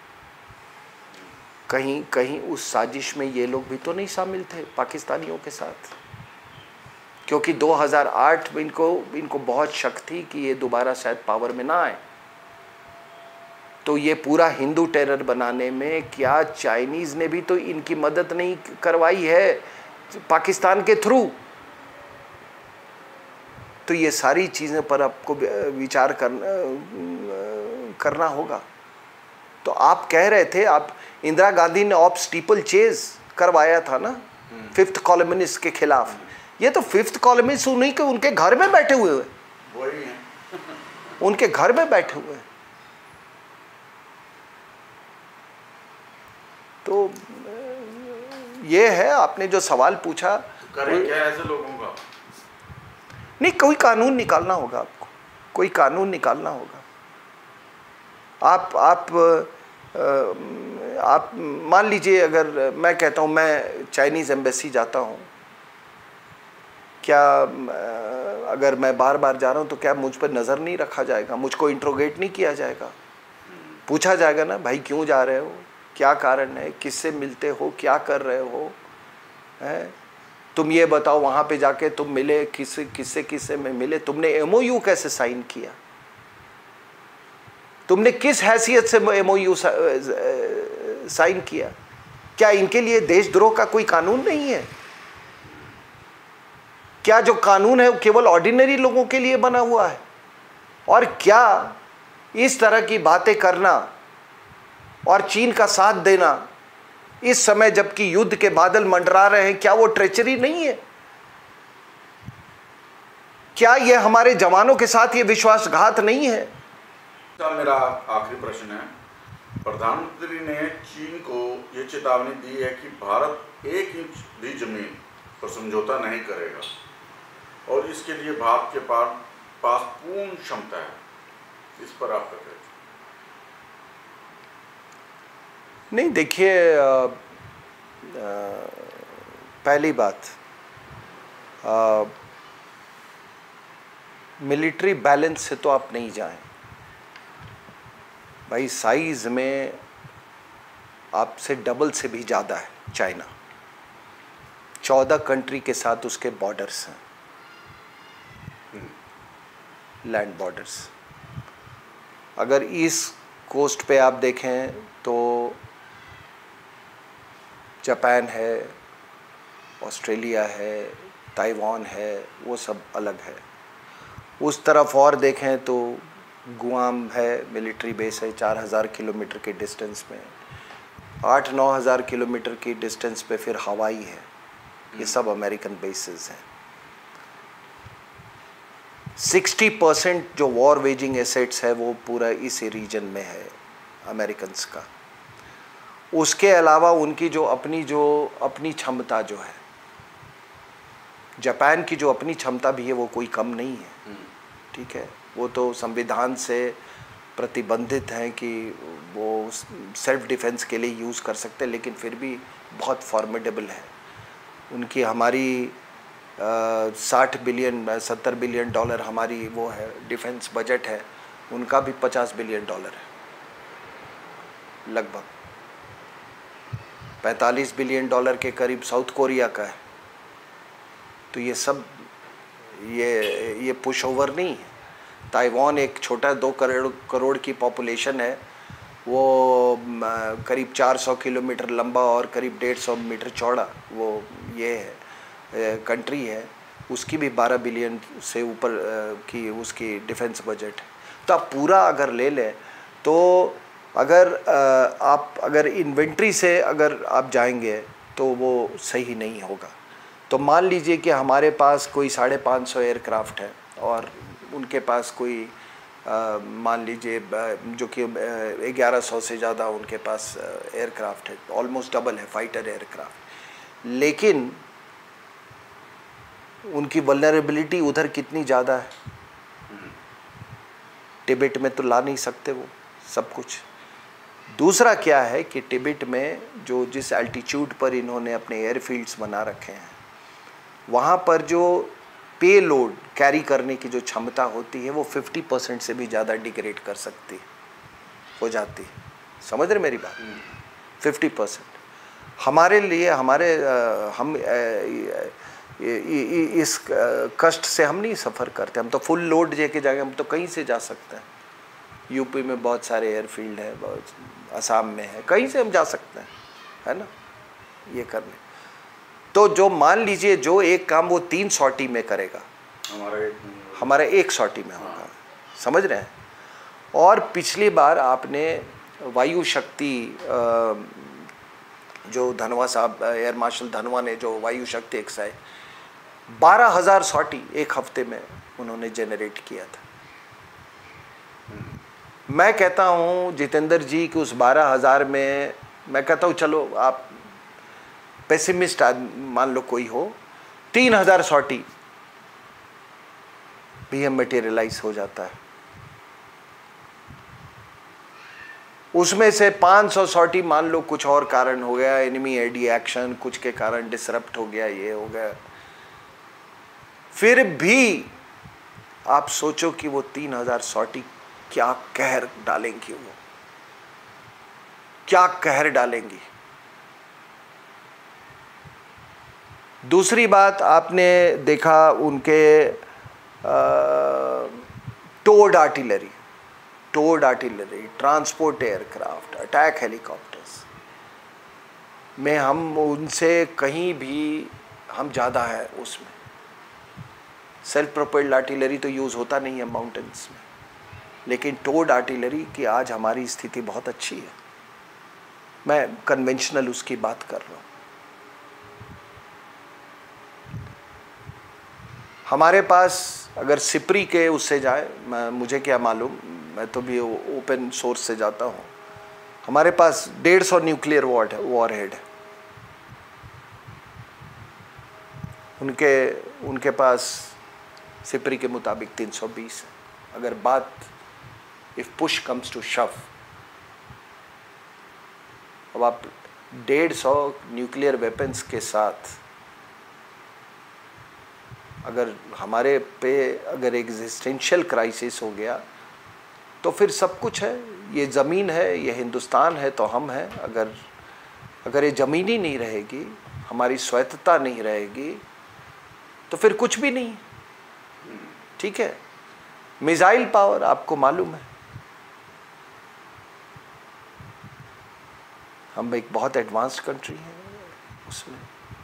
कहीं कहीं उस साजिश में ये लोग भी तो नहीं शामिल थे पाकिस्तानियों के साथ? क्योंकि दो हज़ार आठ में इनको इनको बहुत शक थी कि ये दोबारा शायद पावर में ना आए। तो ये पूरा हिंदू टेरर बनाने में क्या चाइनीज़ ने भी तो इनकी मदद नहीं करवाई है पाकिस्तान के थ्रू? तो ये सारी चीज़ें पर आपको विचार करना करना होगा। तो आप कह रहे थे, आप इंदिरा गांधी ने ऑप स्टीपल चेज करवाया था ना फिफ्थ कॉलमिस्ट के खिलाफ। ये तो फिफ्थ कॉलमिस्ट उन्हीं के उनके घर में बैठे हुए हैं, वही है उनके घर में बैठे हुए हैं। तो ये है, आपने जो सवाल पूछा, करें क्या ऐसे लोगों का? नहीं, कोई कानून निकालना होगा आपको, कोई कानून निकालना होगा। आप आप आप मान लीजिए, अगर मैं कहता हूँ मैं चाइनीज़ एम्बेसी जाता हूँ, क्या अगर मैं बार बार जा रहा हूँ तो क्या मुझ पर नज़र नहीं रखा जाएगा? मुझको इंट्रोगेट नहीं किया जाएगा? पूछा जाएगा ना, भाई क्यों जा रहे हो, क्या कारण है, किससे मिलते हो, क्या कर रहे हो, हैं? तुम ये बताओ, वहाँ पे जाके तुम मिले किससे किससे किससे में मिले, तुमने एम ओ यू कैसे साइन किया, तुमने किस हैसियत से एम ओ यू साइन किया? क्या इनके लिए देशद्रोह का कोई कानून नहीं है? क्या जो कानून है वो केवल ऑर्डिनरी लोगों के लिए बना हुआ है? और क्या इस तरह की बातें करना और चीन का साथ देना इस समय जबकि युद्ध के बादल मंडरा रहे हैं, क्या वो ट्रेचरी नहीं है? क्या ये हमारे जवानों के साथ ये विश्वासघात नहीं है? मेरा आखिरी प्रश्न है, प्रधानमंत्री ने चीन को ये चेतावनी दी है कि भारत एक इंच भी जमीन पर समझौता नहीं करेगा और इसके लिए भारत के पास पास पूर्ण क्षमता है। इस पर आपका क्या? नहीं, देखिए, पहली बात, आ, मिलिट्री बैलेंस से तो आप नहीं जाएं भाई। साइज में आपसे डबल से भी ज़्यादा है चाइना, चौदह कंट्री के साथ उसके बॉर्डर्स हैं, लैंड बॉर्डर्स। अगर ईस्ट कोस्ट पे आप देखें तो जापान है, ऑस्ट्रेलिया है, ताइवान है, वो सब अलग है। उस तरफ और देखें तो गुआम है, मिलिट्री बेस है चार हज़ार किलोमीटर के डिस्टेंस में। आठ नौ हज़ार किलोमीटर की डिस्टेंस पे फिर हवाई है। ये सब अमेरिकन बेसेस हैं। सिक्सटी परसेंट जो वॉर वेजिंग एसेट्स है वो पूरा इस रीजन में है अमेरिकन्स का। उसके अलावा उनकी जो अपनी जो अपनी क्षमता जो है, जापान की जो अपनी क्षमता भी है वो कोई कम नहीं है, ठीक है। वो तो संविधान से प्रतिबंधित हैं कि वो सेल्फ डिफेंस के लिए यूज़ कर सकते हैं, लेकिन फिर भी बहुत फॉर्मिडेबल है उनकी। हमारी साठ बिलियन सत्तर बिलियन डॉलर हमारी वो है डिफेंस बजट है, उनका भी पचास बिलियन डॉलर है लगभग। पैंतालीस बिलियन डॉलर के करीब साउथ कोरिया का है। तो ये सब ये ये पुश ओवर नहीं है। ताइवान एक छोटा दो करोड़ करोड़ की पॉपुलेशन है, वो करीब चार सौ किलोमीटर लंबा और करीब डेढ़ सौ मीटर चौड़ा वो ये है कंट्री है, उसकी भी बारह बिलियन से ऊपर की उसकी डिफेंस बजट है। तो आप पूरा अगर ले लें तो अगर आप अगर इन्वेंट्री से अगर आप जाएंगे तो वो सही नहीं होगा। तो मान लीजिए कि हमारे पास कोई साढ़े पाँच सौ एयरक्राफ्ट है और उनके पास कोई आ, मान लीजिए जो कि ग्यारह सौ से ज़्यादा उनके पास एयरक्राफ्ट है, ऑलमोस्ट डबल है फाइटर एयरक्राफ्ट, लेकिन उनकी वल्नरेबिलिटी उधर कितनी ज़्यादा है, तिब्बत में तो ला नहीं सकते वो सब कुछ। दूसरा क्या है कि तिब्बत में जो जिस एल्टीट्यूड पर इन्होंने अपने एयरफील्ड्स बना रखे हैं, वहाँ पर जो पे लोड कैरी करने की जो क्षमता होती है वो पचास परसेंट से भी ज़्यादा डिग्रेड कर सकती हो जाती है। समझ रहे मेरी बात? पचास परसेंट हमारे लिए हमारे आ, हम आ, इस कष्ट से हम नहीं सफ़र करते, हम तो फुल लोड लेके जाएंगे, हम तो कहीं से जा सकते हैं। यूपी में बहुत सारे एयरफील्ड है, बहुत असम में है, कहीं से हम जा सकते हैं, है ना, ये करने। तो जो मान लीजिए जो एक काम वो तीन सॉटी में करेगा, हमारा एक हमारा एक सॉटी में होगा। समझ रहे हैं? और पिछली बार आपने वायु शक्ति जो धनवा साहब एयर मार्शल धनवा ने जो वायु शक्ति एक्साइज बारह हजार सॉटी एक हफ्ते में उन्होंने जनरेट किया था। मैं कहता हूं जितेंद्र जी कि उस बारह हजार में मैं कहता हूं चलो आप पेसिमिस्ट मान लो कोई हो, तीन हजार सॉटी भी हम मटेरियलाइज हो जाता है। उसमें से पाँच सौ सॉटी मान लो कुछ और कारण हो गया, एनिमी एडी एक्शन कुछ के कारण डिसरप्ट हो गया, ये हो गया, फिर भी आप सोचो कि वो तीन हजार सॉटी क्या कहर डालेंगी, वो क्या कहर डालेंगी। दूसरी बात आपने देखा उनके towed artillery towed artillery transport aircraft, attack helicopters में हम उनसे कहीं भी हम ज़्यादा है। उसमें सेल्फ प्रोपेल्ड आर्टिलरी तो यूज़ होता नहीं है माउंटेन्स में, लेकिन टोड आर्टिलरी की आज हमारी स्थिति बहुत अच्छी है। मैं कन्वेंशनल उसकी बात कर रहा हूँ। हमारे पास अगर सिपरी के उससे जाए, मैं मुझे क्या मालूम, मैं तो भी ओपन सोर्स से जाता हूँ, हमारे पास डेढ़ सौ न्यूक्लियर वॉर वॉर हेड है। उनके उनके पास सिपरी के मुताबिक तीन सौ बीस है। अगर बात इफ पुश कम्स टू शव, अब आप डेढ़ सौ न्यूक्लियर वेपन्स के साथ अगर हमारे पे अगर एग्जिस्टेंशियल क्राइसिस हो गया तो फिर सब कुछ है। ये ज़मीन है, ये हिंदुस्तान है तो हम हैं। अगर अगर ये ज़मीन ही नहीं रहेगी, हमारी स्वायत्तता नहीं रहेगी, तो फिर कुछ भी नहीं। ठीक है, मिसाइल पावर आपको मालूम है, हम एक बहुत एडवांस्ड कंट्री है उसमें।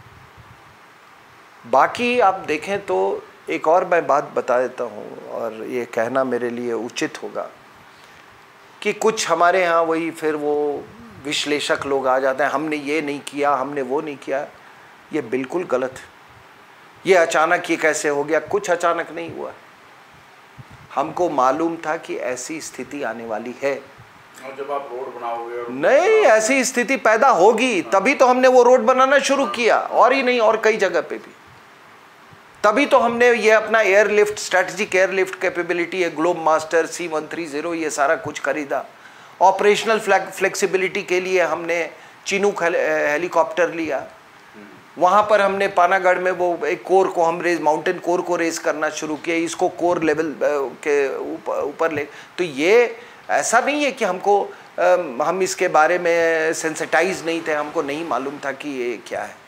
बाकी आप देखें तो एक और मैं बात बता देता हूँ, और ये कहना मेरे लिए उचित होगा कि कुछ हमारे यहाँ वही फिर वो विश्लेषक लोग आ जाते हैं, हमने ये नहीं किया, हमने वो नहीं किया। ये बिल्कुल गलत है। ये अचानक ये कैसे हो गया? कुछ अचानक नहीं हुआ। हमको मालूम था कि ऐसी स्थिति आने वाली है। और जब आप रोड बनाओगे, नहीं, ऐसी स्थिति पैदा होगी तभी तो हमने वो रोड बनाना शुरू किया, और ही नहीं, और कई जगह पे भी। तभी तो हमने ये अपना एयरलिफ्ट स्ट्रैटेजिक एयरलिफ्ट कैपेबिलिटी है, globe master, C one three zero, ये सारा कुछ खरीदा। ऑपरेशनल फ्लेक्सिबिलिटी के लिए हमने चिनूक हेलीकॉप्टर लिया। वहाँ पर हमने पानागढ़ में वो एक कोर को हम रेज माउंटेन कोर को रेज करना शुरू किया, इसको कोर लेवल के ऊपर ले। तो ये ऐसा नहीं है कि हमको हम इसके बारे में सेंसिटाइज नहीं थे, हमको नहीं मालूम था कि ये क्या है।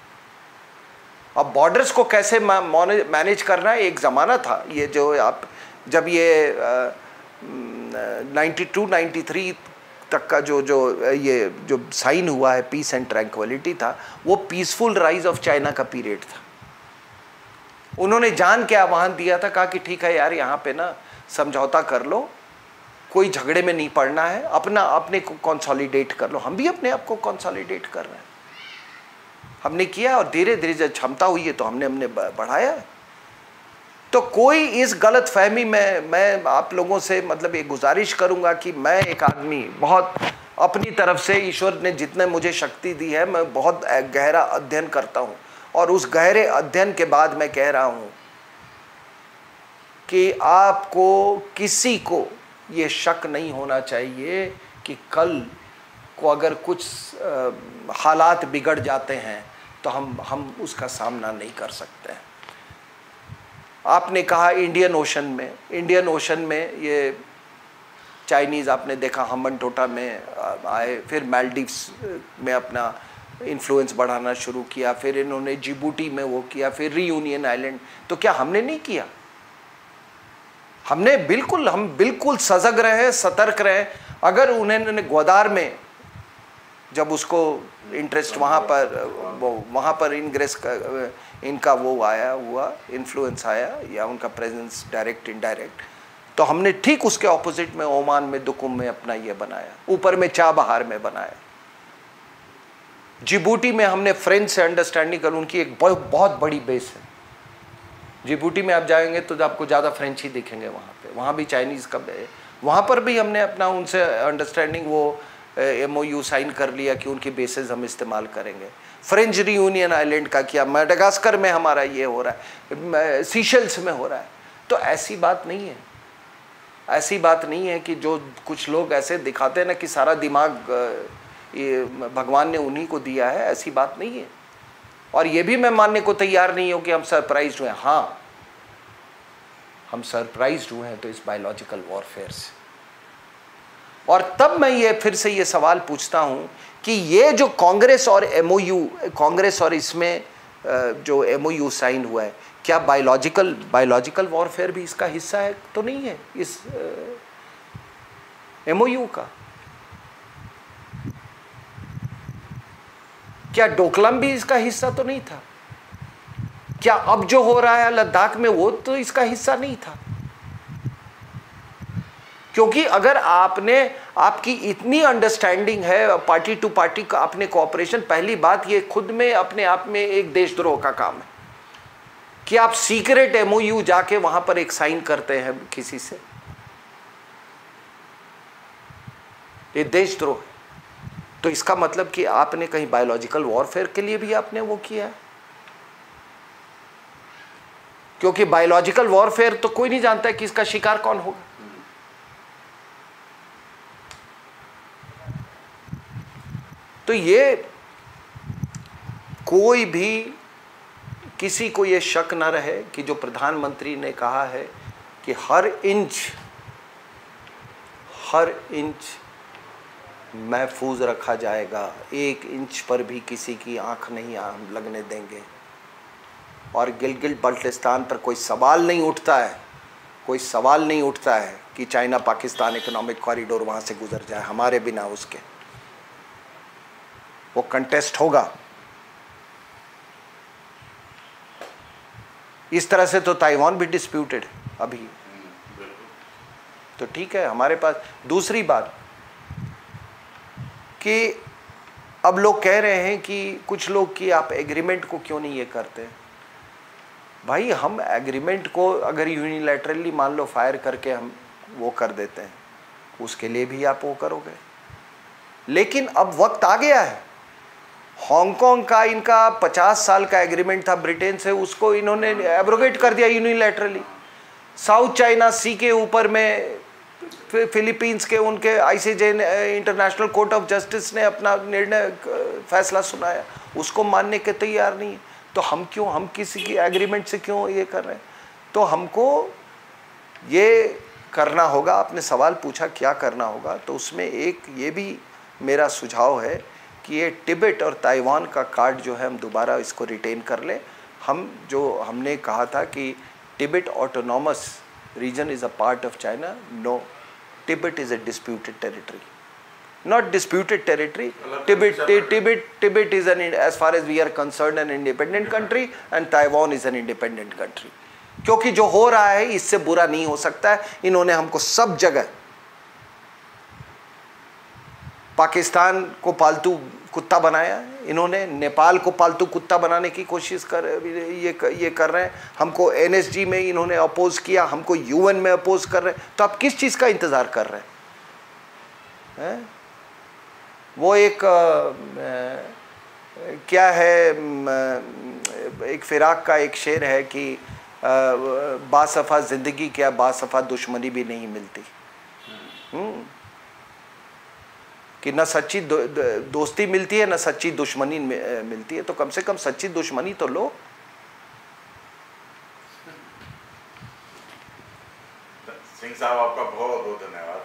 अब बॉर्डर्स को कैसे मैनेज करना है, एक ज़माना था ये जो आप जब ये नाइन्टी टू नाइन्टी थ्री तक का जो जो ये जो साइन हुआ है पीस एंड ट्रैंक्विलिटी था, वो पीसफुल राइज ऑफ चाइना का पीरियड था। उन्होंने जान के आह्वान दिया था, कहा कि ठीक है यार, यहाँ पे ना समझौता कर लो, कोई झगड़े में नहीं पड़ना है, अपना अपने को कंसोलिडेट कर लो। हम भी अपने आप को कंसोलिडेट कर रहे हैं, हमने किया, और धीरे धीरे जब क्षमता हुई है तो हमने हमने बढ़ाया है। तो कोई इस गलत फहमी में, मैं आप लोगों से मतलब ये गुजारिश करूंगा कि मैं एक आदमी बहुत अपनी तरफ से, ईश्वर ने जितने मुझे शक्ति दी है, मैं बहुत गहरा अध्ययन करता हूं, और उस गहरे अध्ययन के बाद मैं कह रहा हूं कि आपको किसी को ये शक नहीं होना चाहिए कि कल को अगर कुछ आ, हालात बिगड़ जाते हैं तो हम हम उसका सामना नहीं कर सकते हैं। आपने कहा इंडियन ओशन में, इंडियन ओशन में ये चाइनीज़ आपने देखा हम्बन टोटा में आए, फिर मालदीव्स में अपना इन्फ्लुएंस बढ़ाना शुरू किया, फिर इन्होंने जिबूटी में वो किया, फिर रियूनियन आइलैंड। तो क्या हमने नहीं किया? हमने बिल्कुल, हम बिल्कुल सजग रहे, सतर्क रहे। अगर उन्होंने ग्वादार में जब उसको इंटरेस्ट वहाँ पर वो वहाँ पर इंग्रेस का इनका वो आया हुआ इन्फ्लुएंस आया, या उनका प्रेजेंस डायरेक्ट इनडायरेक्ट, तो हमने ठीक उसके ऑपोजिट में ओमान में दुकुम में अपना ये बनाया, ऊपर में चाबहार में बनाया। जिबूटी में हमने फ्रेंच से अंडरस्टैंडिंग कर, उनकी एक बहुत बहुत बड़ी बेस है। जिबूटी में आप जाएंगे तो आपको ज़्यादा फ्रेंच ही दिखेंगे वहाँ पे, वहाँ भी चाइनीज़ का है। वहाँ पर भी हमने अपना उनसे अंडरस्टैंडिंग वो एमओयू साइन कर लिया कि उनकी बेसेस हम इस्तेमाल करेंगे। फ्रेंच रियूनियन आइलैंड का किया, मेडागास्कर में हमारा ये हो रहा है, सीशेल्स में हो रहा है। तो ऐसी बात नहीं है, ऐसी बात नहीं है कि जो कुछ लोग ऐसे दिखाते हैं ना कि सारा दिमाग ये भगवान ने उन्हीं को दिया है, ऐसी बात नहीं है। और ये भी मैं मानने को तैयार नहीं हूँ कि हम सरप्राइज्ड हुए। हाँ, हम सरप्राइज्ड हुए हैं तो इस बायोलॉजिकल वॉरफेयर से। और तब मैं ये फिर से ये सवाल पूछता हूँ कि ये जो कांग्रेस और एमओयू, कांग्रेस और इसमें जो एमओयू साइन हुआ है, क्या बायोलॉजिकल बायोलॉजिकल वॉरफेयर भी इसका हिस्सा है? तो नहीं है इस एमओयू का। क्या डोकलाम भी इसका हिस्सा तो नहीं था? क्या अब जो हो रहा है लद्दाख में वो तो इसका हिस्सा नहीं था? क्योंकि अगर आपने, आपकी इतनी अंडरस्टैंडिंग है पार्टी टू पार्टी का, आपने कोऑपरेशन, पहली बात ये खुद में अपने आप में एक देशद्रोह का काम है कि आप सीक्रेट एमओयू जाके वहां पर एक साइन करते हैं किसी से, ये देशद्रोह है। तो इसका मतलब कि आपने कहीं बायोलॉजिकल वॉरफेयर के लिए भी आपने वो किया है, क्योंकि बायोलॉजिकल वॉरफेयर तो कोई नहीं जानता है कि इसका शिकार कौन होगा। तो ये कोई भी, किसी को ये शक ना रहे कि जो प्रधानमंत्री ने कहा है कि हर इंच हर इंच महफूज रखा जाएगा, एक इंच पर भी किसी की आंख नहीं हम लगने देंगे, और गिलगित बल्टिस्तान पर कोई सवाल नहीं उठता है, कोई सवाल नहीं उठता है कि चाइना पाकिस्तान इकोनॉमिक कॉरिडोर वहाँ से गुजर जाए हमारे बिना उसके, वो कंटेस्ट होगा। इस तरह से तो ताइवान भी डिस्प्यूटेड अभी, तो ठीक है हमारे पास। दूसरी बात कि अब लोग कह रहे हैं कि कुछ लोग कि आप एग्रीमेंट को क्यों नहीं ये करते। भाई हम एग्रीमेंट को अगर यूनिलैटरली मान लो फायर करके हम वो कर देते हैं, उसके लिए भी आप वो करोगे, लेकिन अब वक्त आ गया है। हांगकांग का इनका पचास साल का एग्रीमेंट था ब्रिटेन से, उसको इन्होंने एब्रोगेट कर दिया यूनिलैटरली। साउथ चाइना सी के ऊपर में फिलीपींस के उनके ICJ international court of justice ने अपना निर्णय फैसला सुनाया, उसको मानने के तैयार नहीं है। तो हम क्यों, हम किसी की एग्रीमेंट से क्यों ये कर रहे हैं? तो हमको ये करना होगा। आपने सवाल पूछा क्या करना होगा, तो उसमें एक ये भी मेरा सुझाव है कि ये तिब्बत और ताइवान का कार्ड जो है हम दोबारा इसको रिटेन कर लें। हम जो हमने कहा था कि Tibet autonomous region is a part of China, no, Tibet is a disputed territory. not disputed territory. Well, Tibet, separate. Tibet, Tibet is an, as far as we are concerned, an independent country, and Taiwan is an independent country. क्योंकि जो हो रहा है इससे बुरा नहीं हो सकता है. इन्होंने हमको सब जगह, पाकिस्तान को पालतू कुत्ता बनाया है, इन्होंने नेपाल को पालतू कुत्ता बनाने की कोशिश कर ये ये कर रहे हैं. हमको एन एस जी में इन्होंने अपोज किया, हमको यू एन में अपोज कर रहे हैं. तो आप किस चीज़ का इंतज़ार कर रहे हैं, हैं? वो एक आ, आ, क्या है, एक फिराक का एक शेर है कि बासफ़ा ज़िंदगी क्या बासफ़ा दुश्मनी भी नहीं मिलती. हुँ? कि न सच्ची दो, दोस्ती मिलती है न सच्ची दुश्मनी मिलती है. तो कम से कम सच्ची दुश्मनी तो लो. सिंह साहब आपका बहुत बहुत धन्यवाद.